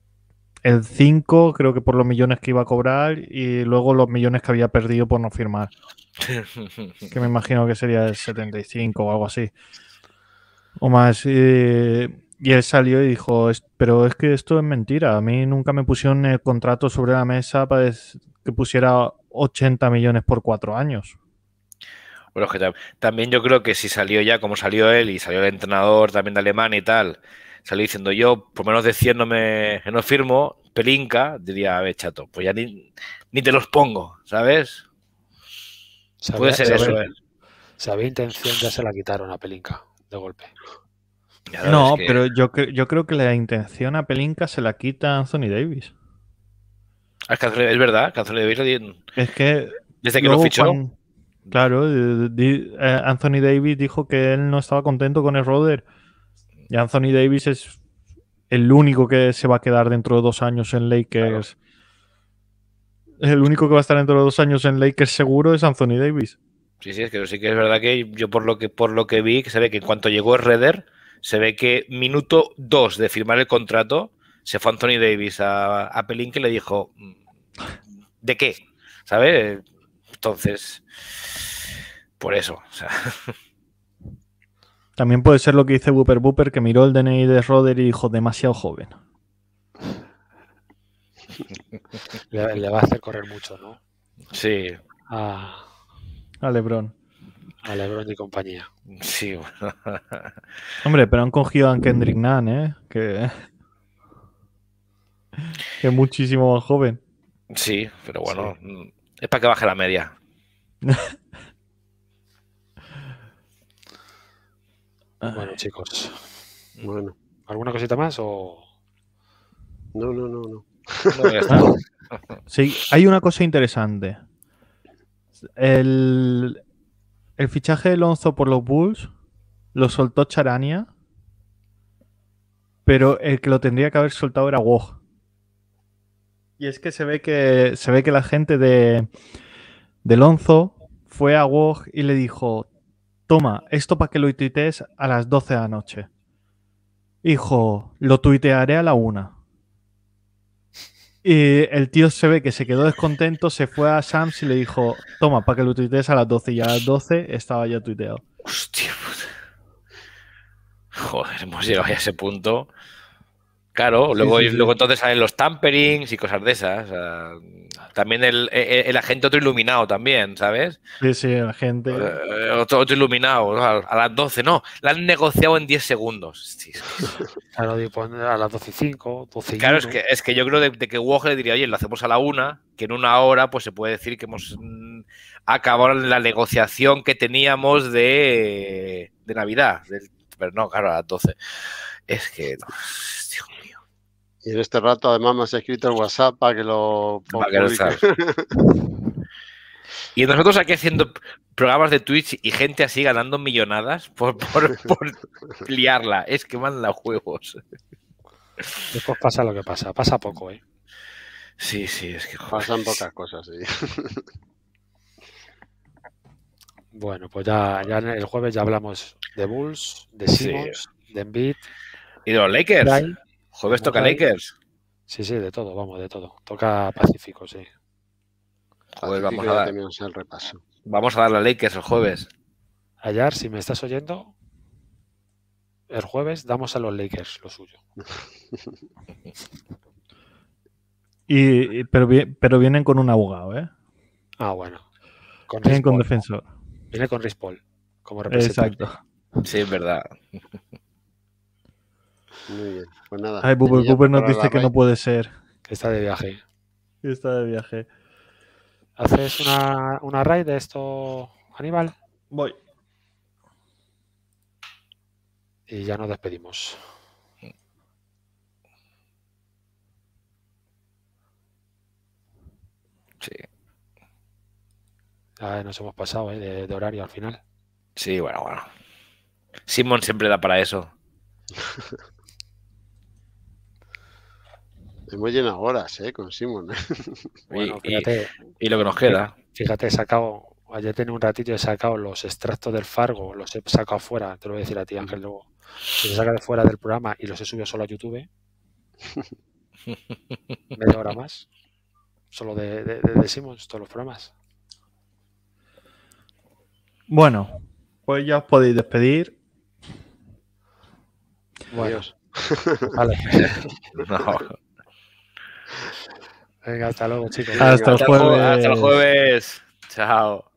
5, creo que por los millones que iba a cobrar, y luego los millones que había perdido por no firmar. Que me imagino que sería el 75 o algo así. O más. Y él salió y dijo, pero es que esto es mentira. A mí nunca me pusieron el contrato sobre la mesa para que pusiera 80 millones por 4 años. Bueno, es que también yo creo que si salió ya, como salió él y salió el entrenador también de Alemania y tal, salió diciendo yo, por menos de 100 no firmo, Pelinka, diría, a ver, chato, pues ya ni te los pongo, ¿sabes? Puede ser eso, ¿eh? Si había intención, ya se la quitaron a Pelinka de golpe. No, pero yo creo que la intención a Pelinka se la quita Anthony Davis. Es verdad, que Anthony Davis es que desde que lo fichó. Claro, Anthony Davis dijo que él no estaba contento con el Roder. Y Anthony Davis es el único que se va a quedar dentro de 2 años en Lakers. Claro. El único que va a estar dentro de 2 años en Lakers seguro es Anthony Davis. Sí, es que sí que es verdad que yo por lo que vi, que se ve que en cuanto llegó el Redder, se ve que minuto 2 de firmar el contrato, se fue Anthony Davis a Pelinka y le dijo, ¿de qué? ¿Sabes? Entonces, por eso, o sea. También puede ser lo que dice Booper, que miró el DNI de Roder y dijo, demasiado joven. Le va a hacer correr mucho, ¿no? Sí. A LeBron. A LeBron y compañía. Sí, bueno. Hombre, pero han cogido a Kendrick Nunn, ¿eh? Que es muchísimo más joven. Sí, pero bueno, sí. Es para que baje la media. Bueno, chicos. Bueno. ¿Alguna cosita más o...? No. Ya está. Sí, hay una cosa interesante. El fichaje de Lonzo por los Bulls lo soltó Charania, pero el que lo tendría que haber soltado era Woj. Y es que se ve que la gente de Lonzo fue a Woj y le dijo, toma, esto para que lo tuitees a las 12 de la noche. Hijo, lo tuitearé a la 1. Y el tío se ve que se quedó descontento, se fue a Shams y le dijo, toma, para que lo tuitees a las 12. Y a las 12 estaba ya tuiteado. Hostia puta. Joder, hemos llegado a ese punto. Claro, luego entonces salen los tamperings y cosas de esas. O sea, también el agente otro iluminado también, ¿sabes? Sí, el agente. Otro iluminado, ¿no? A las 12, no. La han negociado en 10 segundos. Sí, claro, a las 12:05, 12:01. Claro, es que yo creo de que Woj le diría, oye, lo hacemos a la 1, que en 1 hora pues se puede decir que hemos acabado la negociación que teníamos de Navidad. Pero no, claro, a las 12. Es que... No, Dios mío. Y en este rato además me has escrito el WhatsApp para que lo publique. Y nosotros aquí haciendo programas de Twitch y gente así ganando millonadas por liarla. Es que manda juegos. Después pasa lo que pasa. Pasa poco, ¿eh? Sí, es que joder. Pasan pocas cosas, sí. Bueno, pues ya el jueves ya hablamos de Bulls, de Sí. Simmons, de Embiid. ¿Y de los Lakers? Bray, Jueves toca Murray. Lakers. Sí, de todo, vamos, de todo. Toca Pacífico, sí. Joder, Pacífico ya teníamos el repaso. vamos a dar a Lakers el jueves. Ayar, si me estás oyendo, el jueves damos a los Lakers lo suyo. Pero vienen con un abogado, ¿eh? Ah, bueno. Vienen con Paul. defensor. Viene con Chris Paul como representante. Exacto. Sí, es verdad. Muy bien. Pues nada. Ay, tenía Booper nos preparada dice la que raid. no puede ser. Que está de viaje. Está de viaje. ¿Haces una raid de esto, Aníbal? Voy. Y ya nos despedimos. Sí, Ya nos hemos pasado de horario al final. sí, bueno. Simon siempre da para eso. Hemos llenado horas, con Simon. Bueno, Y fíjate, lo que nos queda. he sacado, ayer tenía un ratito, he sacado los extractos del Fargo, los he sacado fuera, te lo voy a decir a ti, Ángel, luego. Los he sacado de fuera del programa y los he subido solo a YouTube. Media hora más. Solo de Simmons, todos los programas. Bueno, pues ya os podéis despedir. Bueno, Adiós. vale. No. Venga, hasta luego, chicos. Hasta el jueves. Hasta el jueves. Chao.